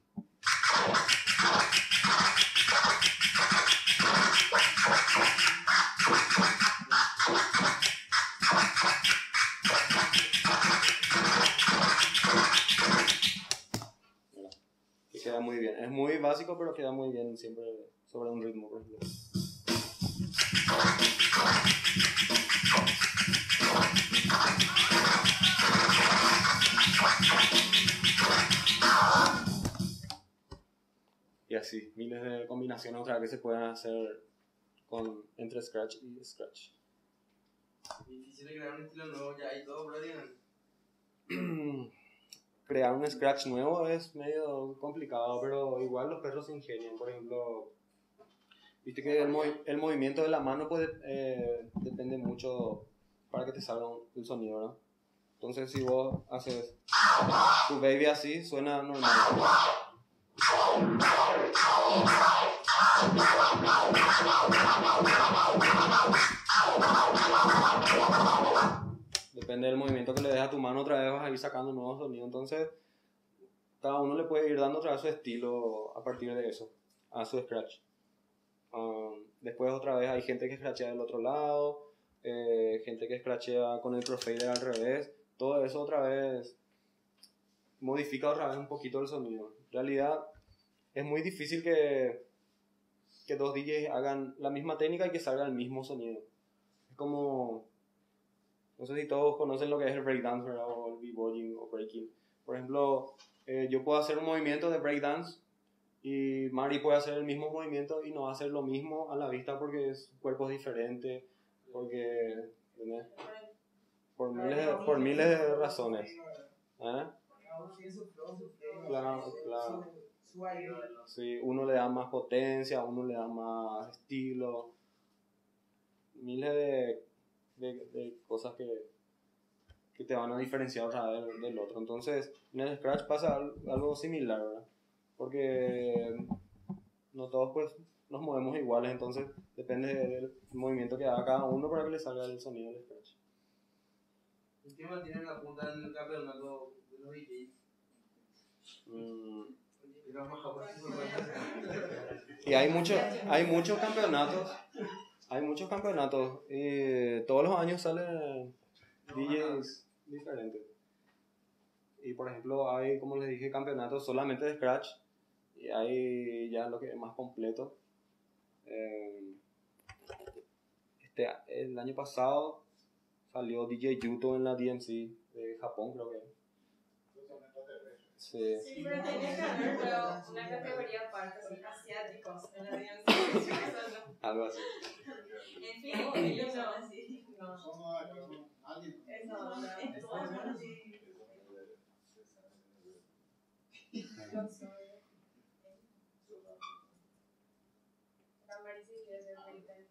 que queda muy bien. Es muy básico, pero queda muy bien siempre sobre un ritmo, por ejemplo. Y así, miles de combinaciones otra vez que se pueden hacer con, entre Scratch y Scratch. Difícil de crear un estilo nuevo, ya hay todo, bro. Crear un Scratch nuevo es medio complicado, pero igual los perros se ingenian. Por ejemplo, viste que el, movi- el movimiento de la mano puede, eh, depende mucho para que te salga un- el sonido, ¿verdad? Entonces si vos haces tu baby así, suena normal. Depende del movimiento que le des a tu mano, otra vez vas a ir sacando nuevos sonidos. Entonces, cada uno le puede ir dando otra vez su estilo a partir de eso, a su scratch. Um, después, otra vez, hay gente que scratchea del otro lado, eh, gente que scratchea con el crossfader al revés. Todo eso, otra vez, modifica otra vez un poquito el sonido. En realidad, es muy difícil que, que dos D Js hagan la misma técnica y que salga el mismo sonido. Es como... No sé si todos conocen lo que es el breakdance, ¿verdad? O el b-boying o breaking. Por ejemplo, eh, yo puedo hacer un movimiento de breakdance y Mari puede hacer el mismo movimiento y no va a hacer lo mismo a la vista porque su cuerpo es diferente, porque... ¿entendés? Por miles de, por miles de razones. ¿Eh? Claro, claro. Sí, uno le da más potencia, uno le da más estilo. Miles de... De, de cosas que, que te van a diferenciar otra vez del, del otro. Entonces, en el Scratch pasa algo similar, ¿verdad? Porque no todos pues nos movemos iguales, entonces depende del movimiento que haga cada uno para que le salga el sonido del Scratch. ¿Y qué mantienen la punta en el campeonato de los D Js? Mm. Y Y hay muchos hay muchos campeonatos. Hay muchos campeonatos y todos los años salen D Js diferentes. Y por ejemplo hay, como les dije, campeonatos solamente de Scratch y hay ya lo que es más completo. Eh, este, el año pasado salió D J Yuto en la D M C de Japón, creo que. Sí. Sí, pero tenía que haber pero una categoría aparte, así, asiáticos, en la D M C. Algo así. En fin, ellos son así. No, Somos alguien. eso no, eso no. si quiere ser militante.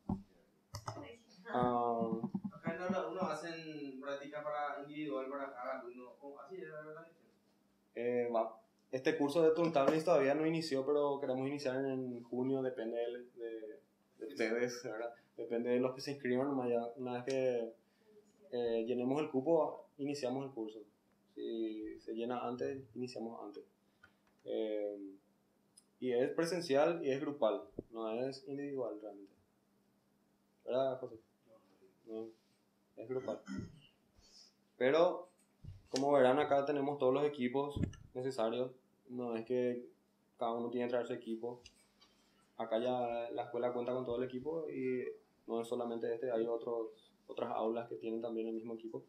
Ah, Acá en la uno hacen práctica para individual para cada alumno. ¿Cómo? Así es la verdad. eh, va. Este curso de Turntables todavía no inició, pero queremos iniciar en junio, depende de, de, de ustedes, ¿verdad? Depende de los que se inscriban, nomás ya, una vez que eh, llenemos el cupo, iniciamos el curso. Si se llena antes, iniciamos antes. Eh, y es presencial y es grupal, no es individual realmente. ¿Verdad, José? No, es grupal. Pero, como verán, acá tenemos todos los equipos necesarios. No es que cada uno tiene que traer su equipo. Acá ya la escuela cuenta con todo el equipo y no es solamente este, hay otros, otras aulas que tienen también el mismo equipo.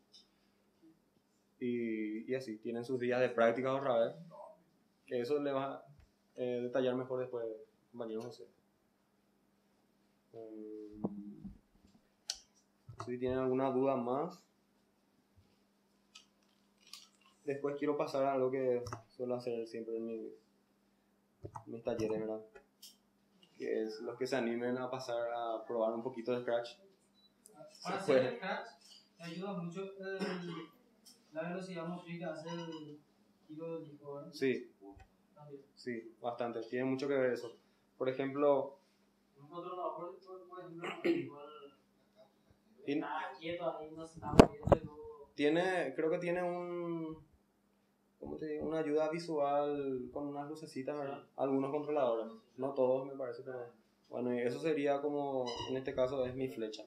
Y, y así, tienen sus días de práctica otra vez. Que eso le va a eh, detallar mejor después, compañero José. Um, si tienen alguna duda más. Después quiero pasar a algo que suelo hacer siempre en mis, mis talleres, ¿verdad? Que es los que se animen a pasar a probar un poquito de Scratch. Para Se hacer puede. el Scratch, te ayuda mucho el, la velocidad motriz hacer el tiro del disco, ¿verdad? Sí, También. sí, bastante. Tiene mucho que ver eso. Por ejemplo, Un controlador, por, por ejemplo, igual in- está quieto ahí, no se está moviendo y luego. tiene, creo que tiene un, ¿cómo te digo? Una ayuda visual con unas lucecitas, ¿verdad? Algunos controladores, no todos me parece, pero bueno, y eso sería como, en este caso es mi flecha.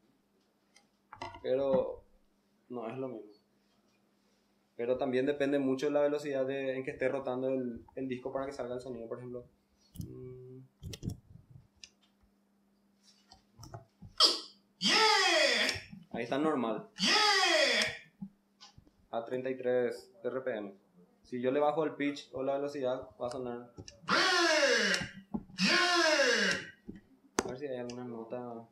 Pero no es lo mismo. Pero también depende mucho de la velocidad de, en que esté rotando el, el disco para que salga el sonido, por ejemplo. Mm, ahí está normal. A treinta y tres R P M. Si yo le bajo el pitch o la velocidad, va a sonar. A ver si hay alguna nota.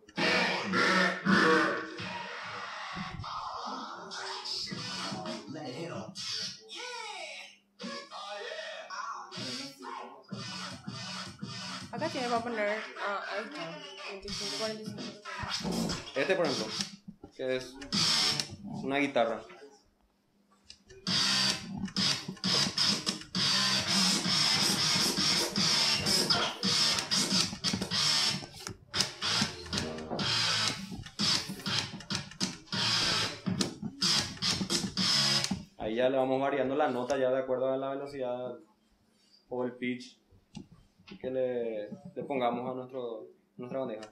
Acá tiene para poner. Ah, ahí está. veinticinco, cuarenta y cinco. Este, por ejemplo, que es una guitarra. Ahí ya le vamos variando la nota ya de acuerdo a la velocidad o el pitch que le, le pongamos a nuestro, nuestra bandeja.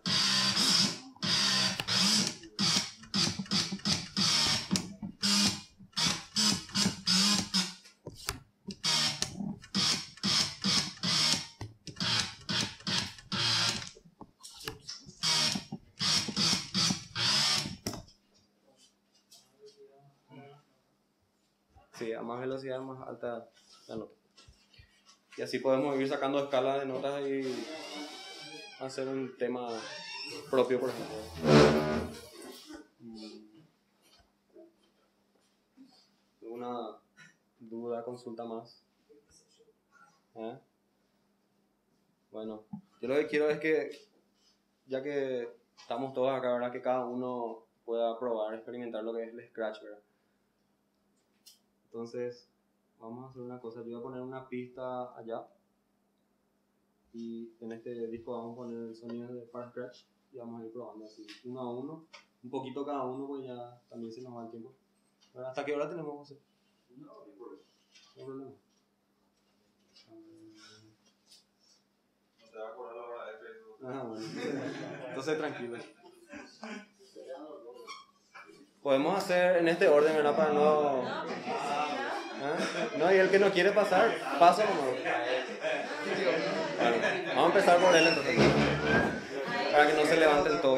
Sí, a más velocidad, más alta la nota. Y así podemos ir sacando escalas de notas y hacer un tema propio, por ejemplo. ¿Alguna duda, consulta más? ¿Eh? Bueno, yo lo que quiero es que, ya que estamos todos acá, ¿verdad? Que cada uno pueda probar, experimentar lo que es el Scratch, ¿verdad? Entonces, vamos a hacer una cosa. Yo voy a poner una pista allá. Y en este disco vamos a poner el sonido de para Scratch. Y vamos a ir probando así, uno a uno. Un poquito cada uno, pues ya también se nos va el tiempo. Bueno, ¿hasta qué hora tenemos, José? No, no hay problema. No hay problema. No te va a acordar la hora de Facebook. Ah, bueno. Entonces, tranquilo. Podemos hacer en este orden, ¿verdad? Para no... ¿Ah? No, y el que no quiere pasar, paso nomás. Bueno, vamos a empezar por él entonces. Para que no se levanten todos.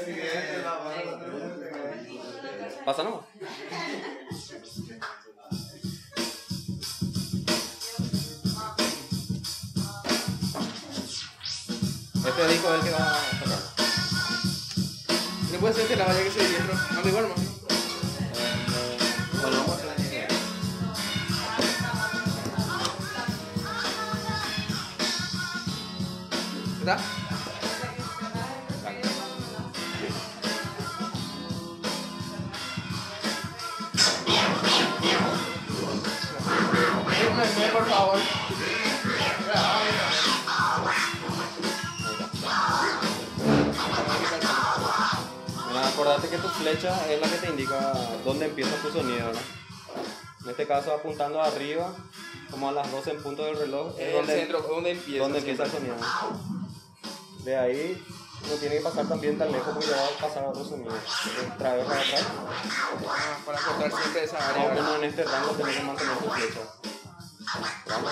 Pasa nomás. Este disco es el que va a tocar. No puede ser que la vaya que se divierte. No me igual, ¿no? Bueno, vamos a hacer así. ¿Verdad? por favor. Mira, acordate que tu flecha es la que te indica dónde empieza tu sonido, ¿no? En este caso apuntando arriba, como a las doce en punto del reloj, es En el donde, centro, ¿dónde empieza? donde empieza el sonido. De ahí no tiene que pasar también tan lejos porque ya va a pasar a otro sonido. Entonces, trae para atrás. Ah, para cortar siempre esa Más o área. menos en este rango tenés que mantener tu flecha. ¿Vamos?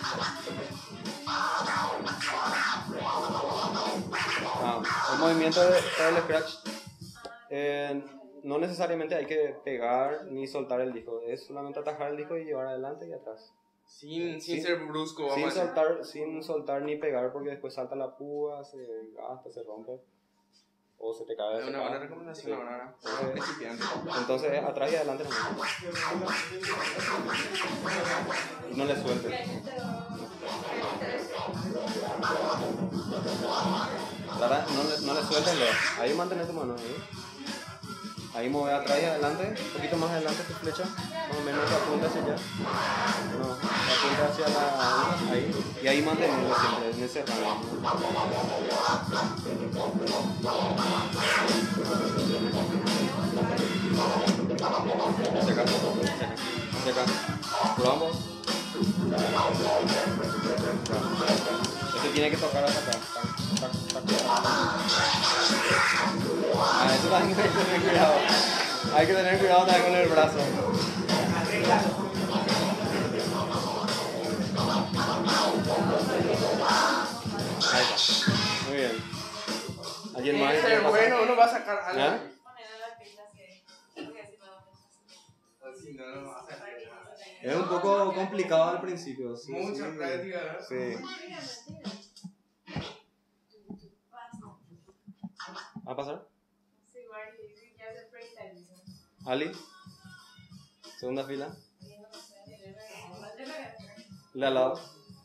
Ah, el movimiento de- del scratch eh, no necesariamente hay que pegar ni soltar el disco, es solamente atajar el disco y llevar adelante y atrás. Sin, sin Sí. ser brusco, vamos Sin a decir. soltar, sin soltar ni pegar porque después salta la púa, se gasta, se rompe o se te cae. Es se una cae. buena recomendación Sí. ahora. Para principiantes. Entonces es atrás y adelante nomás. No le sueltes. Clara, no le, no le sueltes, Leo. Ahí mantén tu mano. Ahí, ahí mueve atrás y adelante. Un poquito más adelante tu flecha. Más o menos la punta hacia allá. No, la punta hacia la... Ahí. Y ahí mantenerlo siempre, en ese rango. Hacia acá. Hacia acá. Probamos. Este tiene que tocar hasta acá. Tac, tac, tac, tac. Ah, eso también hay que tener cuidado. Hay que tener cuidado también con el brazo. Ahí está. Muy bien. ¿Alguien más? Tiene que quiere ser pasar? bueno, uno va a sacar algo. ¿Ah? Así no, no va a sacar. Es un poco complicado al principio. Sí, Mucha sí. práctica, ¿verdad? Sí. ¿Va a pasar? Ali. Segunda fila. Le al lado.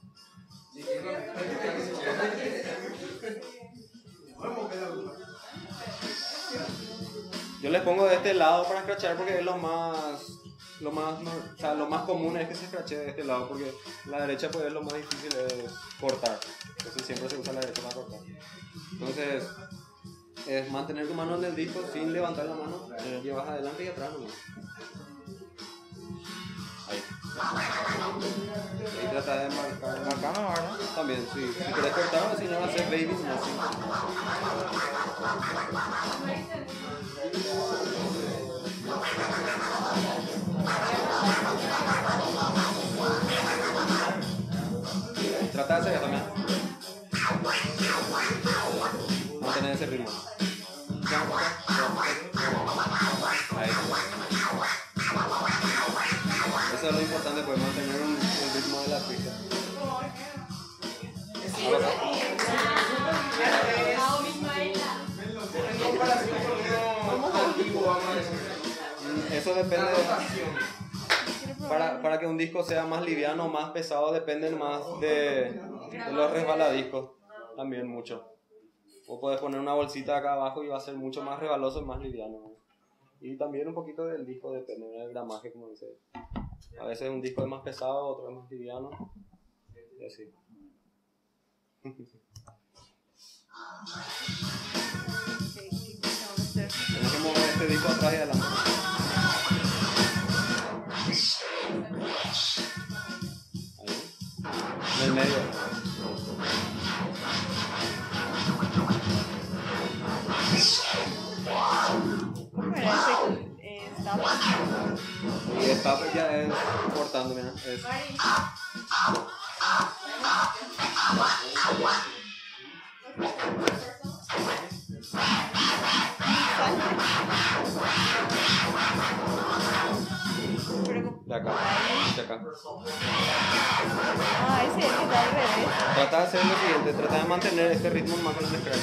Yo les pongo de este lado para scratchar porque es lo más, lo más, no, o sea, lo más común es que se scratche de este lado porque la derecha pues es lo más difícil de cortar. Entonces siempre se usa la derecha para cortar. Entonces es mantener tu mano en el disco sin levantar la mano, eh, llevas adelante y atrás nomás. Ahí. Ahí trata de marcar. Acá mejor, ¿no? También, sí. Si quieres cortar, si no va a ser baby, no así. Trata de hacer eso también. Mantener ese ritmo. Ahí. Eso es lo importante, pues mantener un, el ritmo de la pista. En comparación con uno antiguo, vamos a decir. Eso depende. La rotación. Para, para que un disco sea más liviano o más pesado depende más de, de los resbaladiscos. También mucho. O puedes poner una bolsita acá abajo y va a ser mucho más resbaloso y más liviano. Y también un poquito del disco depende del gramaje, como dice. A veces un disco es más pesado, otro es más liviano. Y así. Tienes que mover este disco atrás y adelante. Ahí. En el medio. ¿Cómo era ese? Eh, estaba. Y esta pues ya es cortando, mira. Es. Pero, De acá. De acá. ah, ese es el que está al revés. Trata de hacer lo siguiente, trata de mantener este ritmo más en el scratch.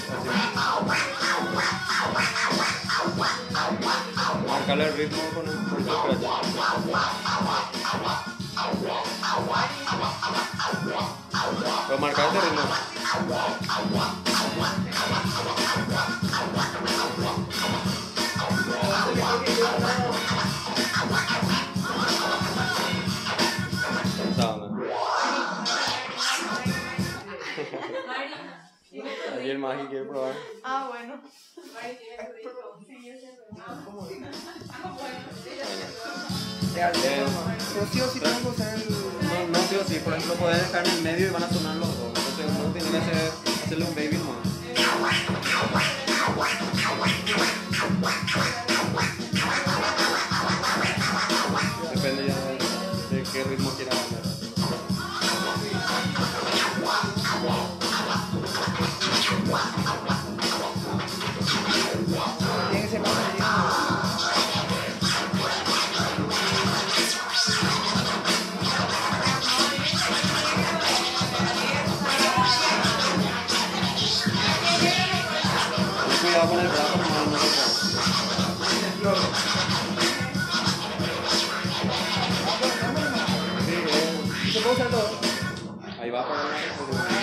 Así. Marcarle el ritmo con el, con el scratch. Pero marcar este ritmo. Esa onda. Ah, bueno. Mari tiene su disco. Sí, yo sé. Ah, ¿Cómo? ah, bueno, sí, ya Bueno. sé. De algo, Eh, no. Pero sí o sí tengo que usar el. No, no sí o sí, por ejemplo, puedes dejar en el medio y van a sonar los dos. Entonces uno tiene que hacer, hacerle un baby más. Depende ya de, de qué ritmo quiera bailar. Tiene que ser más sencillo. Ten cuidado con el brazo, no, no lo puedo. Sí, eh, ¿Se puede usar todo? ahí va para el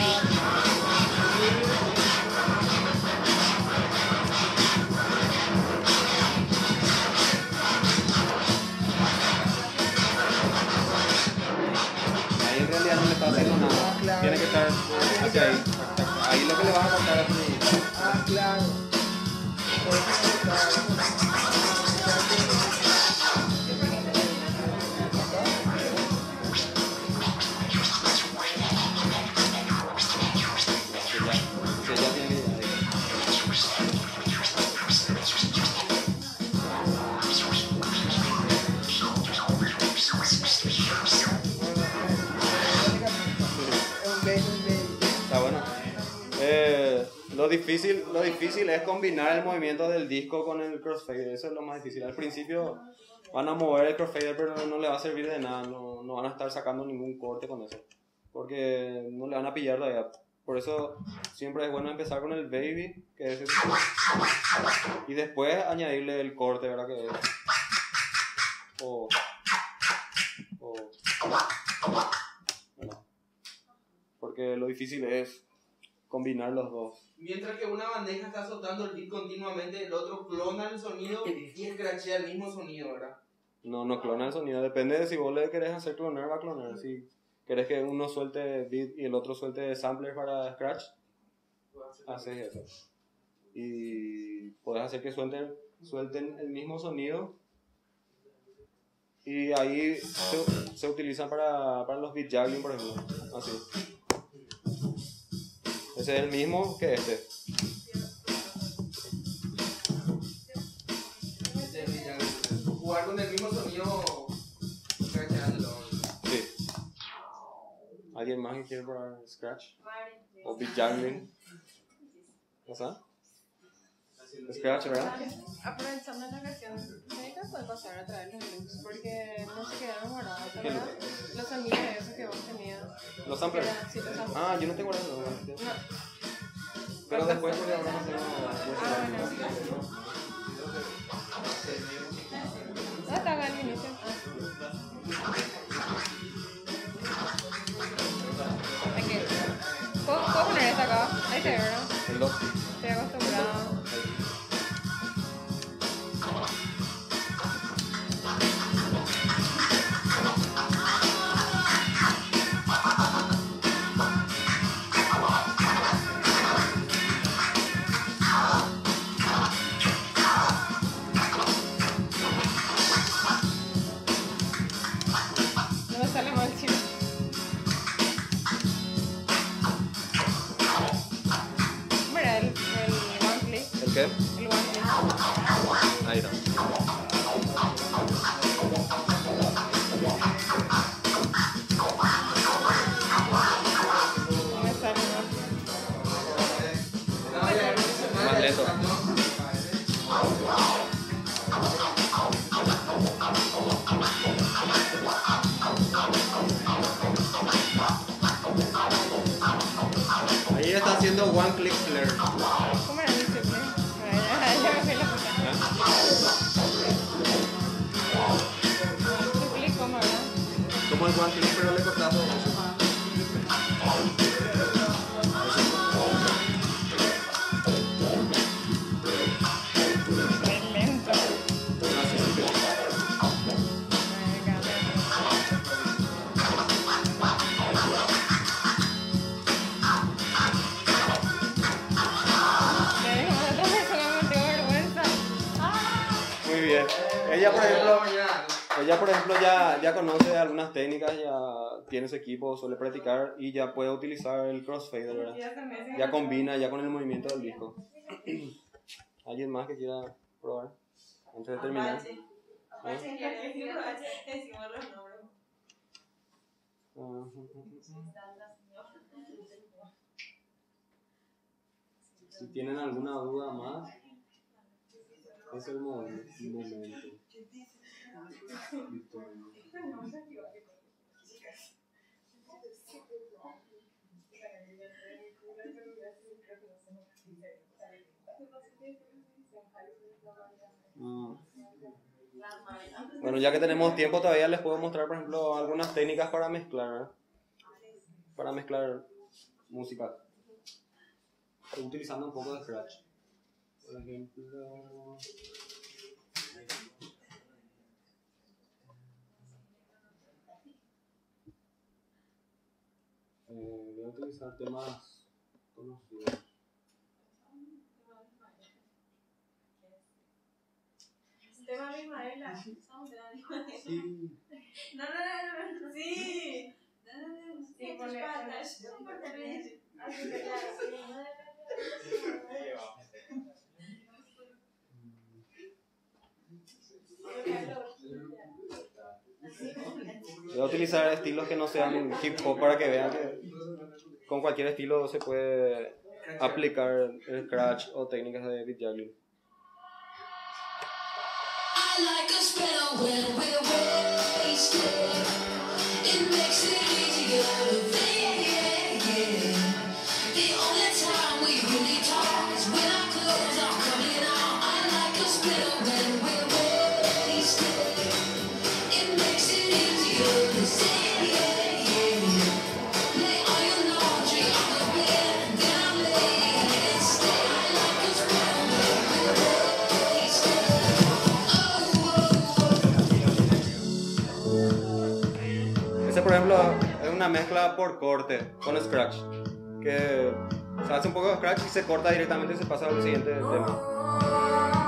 ahí en realidad no le está haciendo nada. Claro. Tiene que estar hacia ahí. Ahí lo que le vas a cortar es tu- Ah, claro. Por eso no está. que ya, que ya tiene idea de- Es un baby, un baby. Está bueno. Eh, lo difícil, lo difícil es combinar el movimiento del disco con el crossfader. Eso es lo más difícil. Al principio van a mover el crossfader, pero no le va a servir de nada. No, no van a estar sacando ningún corte con eso. Porque no le van a pillar todavía. Por eso siempre es bueno empezar con el baby, que es ese. Y después añadirle el corte, ¿verdad? Que es. O. O. Bueno. Porque lo difícil es combinar los dos. Mientras que una bandeja está soltando el beat continuamente, el otro clona el sonido y escrachea el mismo sonido, ¿verdad? No, no clona el sonido. Depende de si vos le querés hacer clonar, va a clonar. Si querés que uno suelte beat y el otro suelte sampler para scratch, haces eso. Y podés hacer que suelten, suelten el mismo sonido. Y ahí se, se utiliza para, para los beat juggling, por ejemplo. Así. Ese es el mismo que este. Este es ya- Jugar con el mismo sonido, escracheándolo. Sí. ¿Alguien más que quiere probar scratch? Mari. O beat juggling. ¿No sabes? Scratch, ¿verdad? Aprovechando la canción, ¿sabes que puede pasar a través de los loops? Porque no se quedaron guardados, ¿Qué ¿verdad? Los sonidos esos que vos tenías. Los samplers. Era- sí, los samplers. Ah, yo no tengo eso. No. Pero después porque ahora no tengo. Ah, bueno. ¿Dónde está acá el inicio? Aquí. ¿Puedo, ¿Puedo poner esta acá? Ahí está, ¿verdad? El dos. Estoy acostumbrado. No me sale mal, chico. ¿Cómo era el, el one click? ¿El qué? El one click. Ahí está. No me sale mal. Más lento. Ahí está haciendo one click flare. ¿Cómo era el triple? Ya, ya me fui la puta. Tu clic, ¿cómo era? Como el one click, pero le cortas dos. Re lento. Así sí. Ay, cállate. ella, por ejemplo, mañana. ella, por ejemplo ya, ya conoce algunas técnicas, ya tiene su equipo, suele practicar y ya puede utilizar el crossfader, ¿verdad? Ya combina ya con el movimiento del disco. ¿Alguien más que quiera probar antes de terminar? Apache. ¿Eh? Apache, decimos los nombres. Si tienen alguna duda más, es el momento. Mm. Bueno, ya que tenemos tiempo todavía les puedo mostrar, por ejemplo, algunas técnicas para mezclar, ¿verdad? Para mezclar música. Estoy utilizando un poco de scratch. Por ejemplo... Eh, voy a utilizar temas conocidos. Tema de Ismaela. Sí. No, no, no, no. Sí. No, no, no. Sí, por patas. No importa bien. Así que claro, Voy a utilizar estilos que no sean hip hop para que vean que con cualquier estilo se puede aplicar el scratch o técnicas de beat juggling. I like a spell when we're wasted. It makes it easier to think. The only time we really talk is when our clothes are coming out. I like a spell when we're wasted. It makes it easier to say. Lay all your laundry on the bed, then I'll lay and stay. I like a spell when we're wasted. Ese, por ejemplo, es una mezcla por corte con scratch, que se hace un poco de scratch y se corta directamente y se pasa al siguiente tema.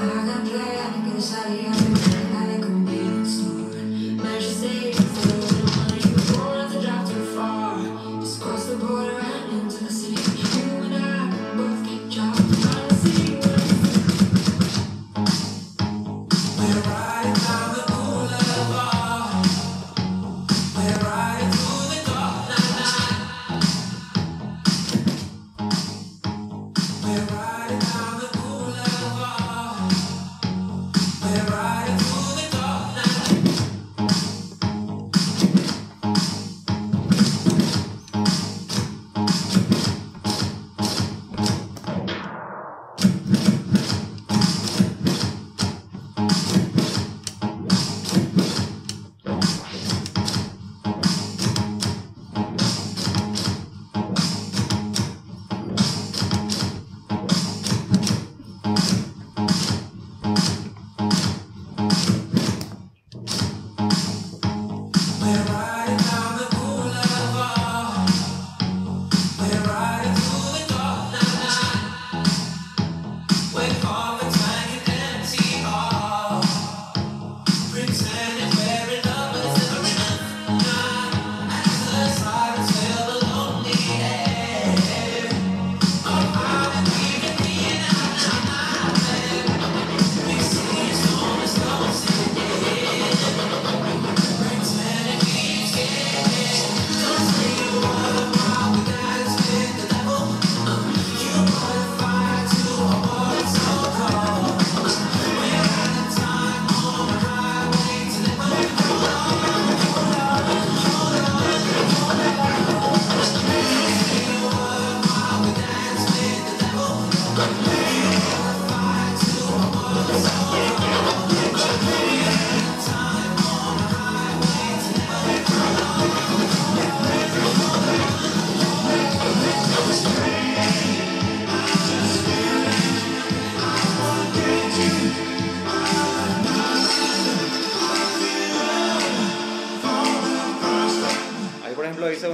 Magic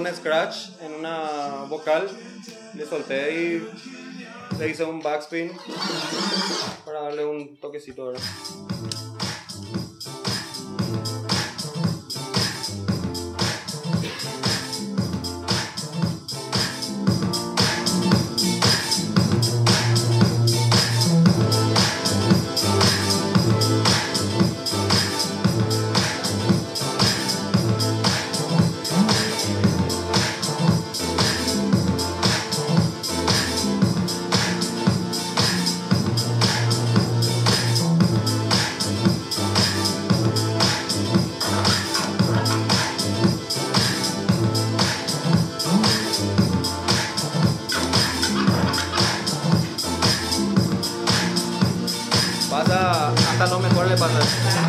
un scratch en una vocal, le solté y le hice un backspin para darle un toquecito, ¿verdad? Pasa, hasta lo mejor le pasa.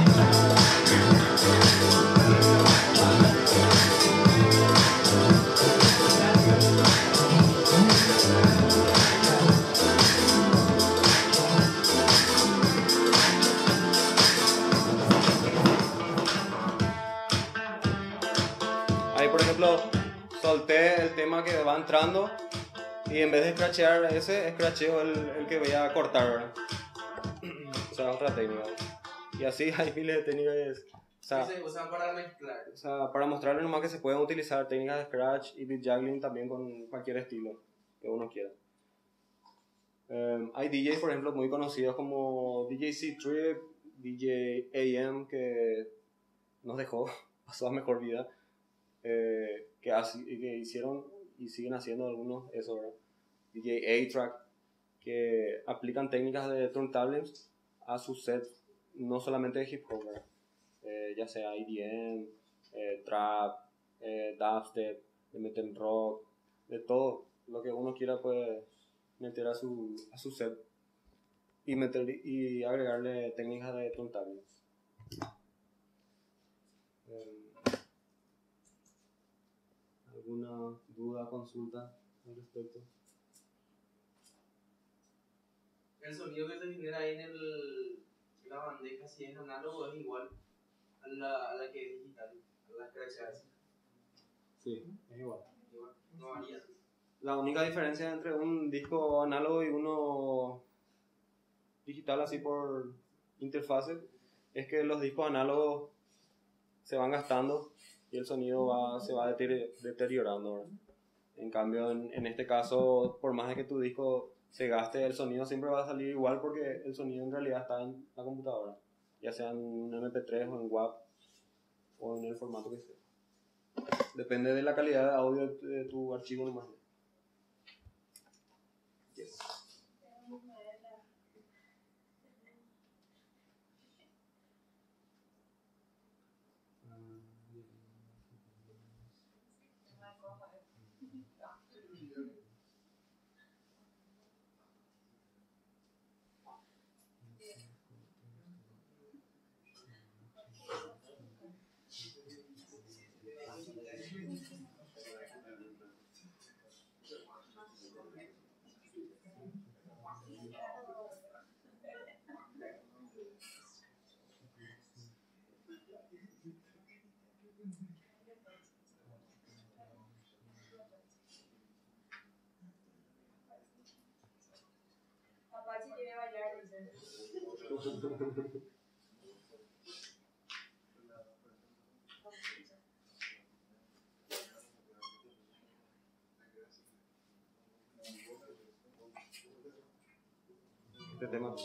Ahí, por ejemplo, solté el tema que va entrando y en vez de scratchear ese, scratcheo el, el que voy a cortar, ¿verdad? O sea, otra técnica. Y así hay miles de técnicas. O sea, se usan para mezclar. O sea, para mostrarles nomás que se pueden utilizar técnicas de scratch y beat juggling también con cualquier estilo que uno quiera. Um, hay D Js, por ejemplo, muy conocidos como D J C-Trip, D J A M, que nos dejó, pasó a mejor vida, eh, que, así, que hicieron y siguen haciendo algunos eso, ¿verdad? D J A-Track, que aplican técnicas de turntables a su set, no solamente de hip hop, eh, ya sea E D M, eh, trap, eh, dubstep, le meten rock, de todo lo que uno quiera puede meter a su, a su set y, meter, y agregarle técnicas de turntables. Eh, ¿Alguna duda, consulta al respecto? El sonido que se genera ahí en el, la bandeja, si es análogo, es igual a la, a la que es digital, a la scratch. Sí, es igual. Igual, no varía. La única diferencia entre un disco análogo y uno digital, así por interfase, es que los discos análogos se van gastando y el sonido va, se va deteriorando, ¿verdad? En cambio, en, en este caso, por más de que tu disco se gaste, el sonido siempre va a salir igual porque el sonido en realidad está en la computadora, ya sea en un eme pe tres o en W A V o en el formato que sea. Depende de la calidad de audio de tu archivo nomás. Yes. Este tema.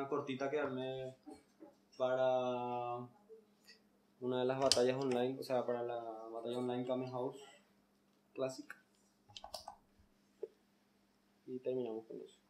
una cortita que armé para una de las batallas online, o sea, para la batalla online Kame House clásica. Y terminamos con eso.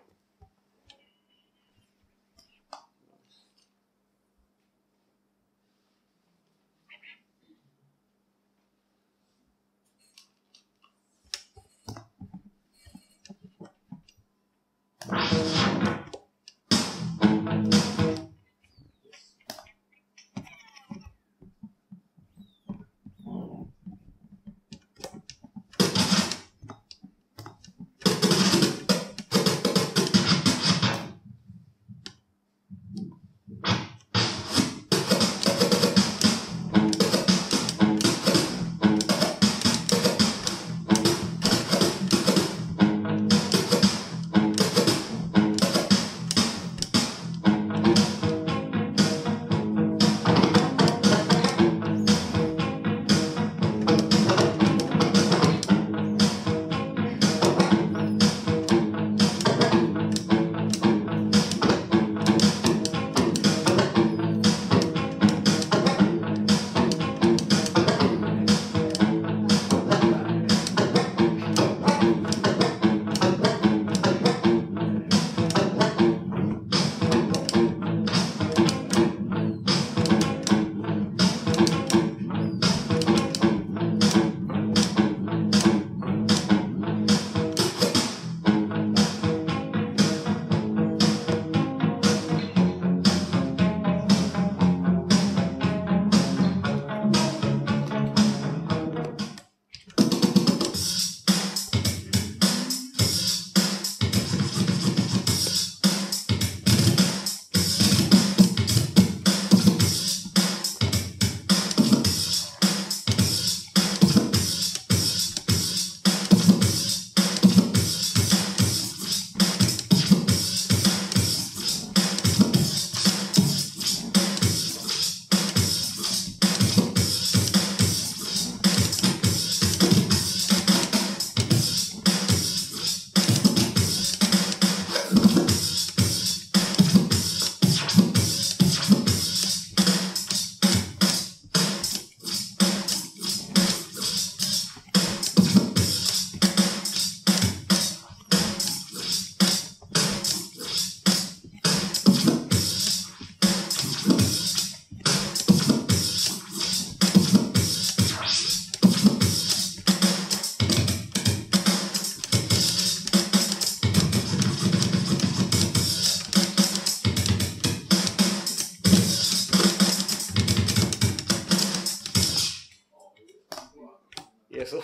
Eso,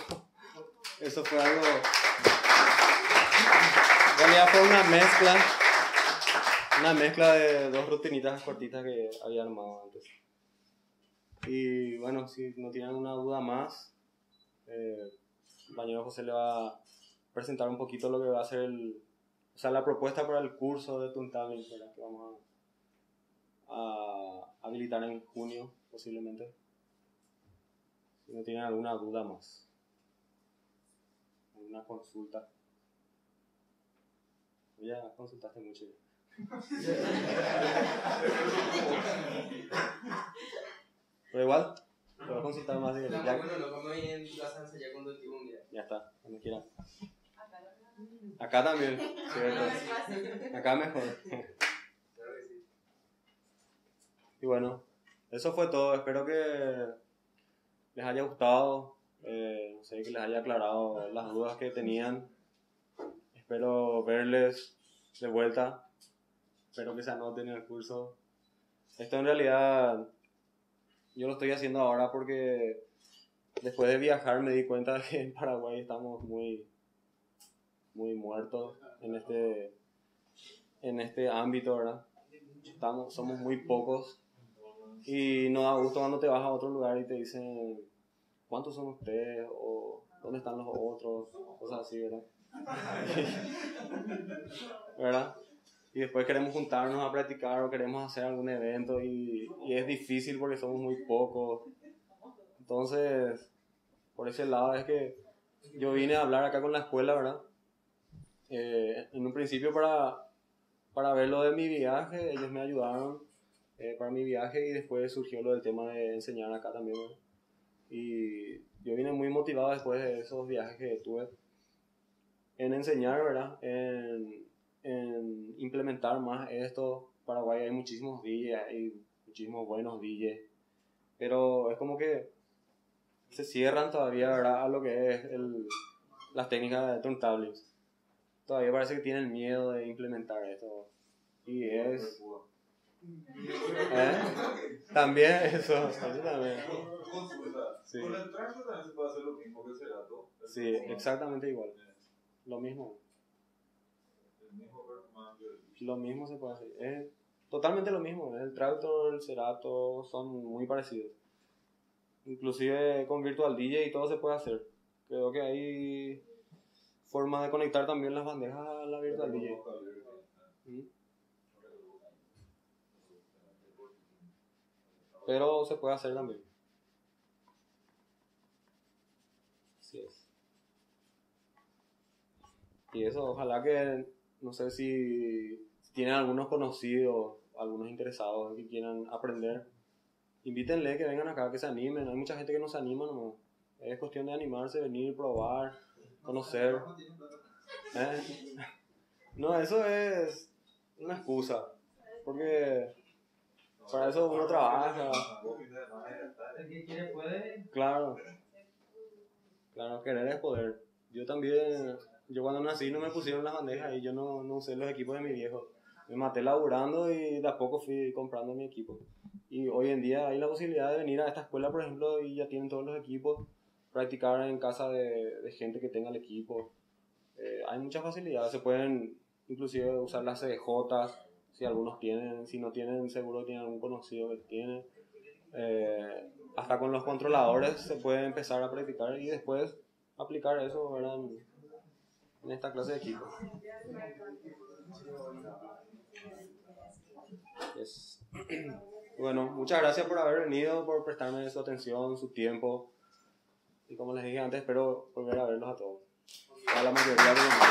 eso fue algo. En realidad fue una mezcla. Una mezcla de dos rutinitas cortitas que había armado antes. Y bueno, si no tienen alguna duda más, eh, el compañero José le va a presentar un poquito lo que va a ser el, o sea, la propuesta para el curso de Tuntamin, ¿verdad? Que vamos a, a habilitar en junio posiblemente. Si no tienen alguna duda más, alguna consulta. Ya consultaste mucho. Pero igual, te voy a consultar más. De No, ya, bueno, lo como ahí en Plaza Ensayar cuando estuvo un día. ya está, cuando quieran. Acá también, ¿cierto? Acá mejor. Claro que sí. Y bueno, eso fue todo. Espero que les haya gustado. Eh, no sé, que les haya aclarado las dudas que tenían. Espero verles de vuelta. Espero que se anoten en el curso. Esto en realidad yo lo estoy haciendo ahora porque después de viajar me di cuenta que en Paraguay estamos muy, muy muertos en este, en este ámbito, ¿verdad? Estamos, somos muy pocos y no da gusto cuando te vas a otro lugar y te dicen ¿cuántos son ustedes? O ¿dónde están los otros? Cosas así, ¿verdad? ¿Verdad? Y después queremos juntarnos a practicar o queremos hacer algún evento y, y es difícil porque somos muy pocos. Entonces, por ese lado es que yo vine a hablar acá con la escuela, ¿verdad? Eh, en un principio para, para ver lo de mi viaje, ellos me ayudaron eh, para mi viaje y después surgió lo del tema de enseñar acá también, ¿verdad? Y yo vine muy motivado después de esos viajes que tuve en enseñar, ¿verdad? En, en implementar más esto. Paraguay hay muchísimos D Js, hay muchísimos buenos D Js, pero es como que se cierran todavía, ¿verdad? A lo que es el, las técnicas de turntables. Todavía parece que tienen miedo de implementar esto. Y es... ¿Eh? También eso, eso también. Consulta. Sí. Con el tractor también se puede hacer lo mismo que el Cerato. Sí, exactamente igual. Lo mismo. El mismo performance. Lo mismo se puede hacer. Es totalmente lo mismo. El Tractor, el Cerato son muy parecidos. Inclusive con Virtual D J y todo se puede hacer. Creo que hay forma de conectar también las bandejas a la Virtual D J. ¿Mm? Pero se puede hacer también. Así es. Y eso, ojalá que, no sé si, si tienen algunos conocidos, algunos interesados que quieran aprender, invítenle que vengan acá, que se animen. Hay mucha gente que no se anima nomás. Es cuestión de animarse, venir, probar, conocer. ¿Eh? No, eso es una excusa. Porque para eso uno trabaja. El que quiere puede. Claro. Claro, querer es poder. Yo también, yo cuando nací no me pusieron las bandejas y yo no, no usé los equipos de mi viejo. Me maté laburando y de a poco fui comprando mi equipo. Y hoy en día hay la posibilidad de venir a esta escuela, por ejemplo, y ya tienen todos los equipos, practicar en casa de, de gente que tenga el equipo. Eh, hay muchas facilidades, se pueden inclusive usar las C D Jotas, si algunos tienen, si no tienen seguro tienen algún conocido que tiene. Eh, hasta con los controladores se puede empezar a practicar y después aplicar eso, ¿verdad? En, en esta clase de equipo. Yes. Bueno, muchas gracias por haber venido, por prestarme su atención, su tiempo. Y como les dije antes, espero volver a verlos a todos. A la mayoría de los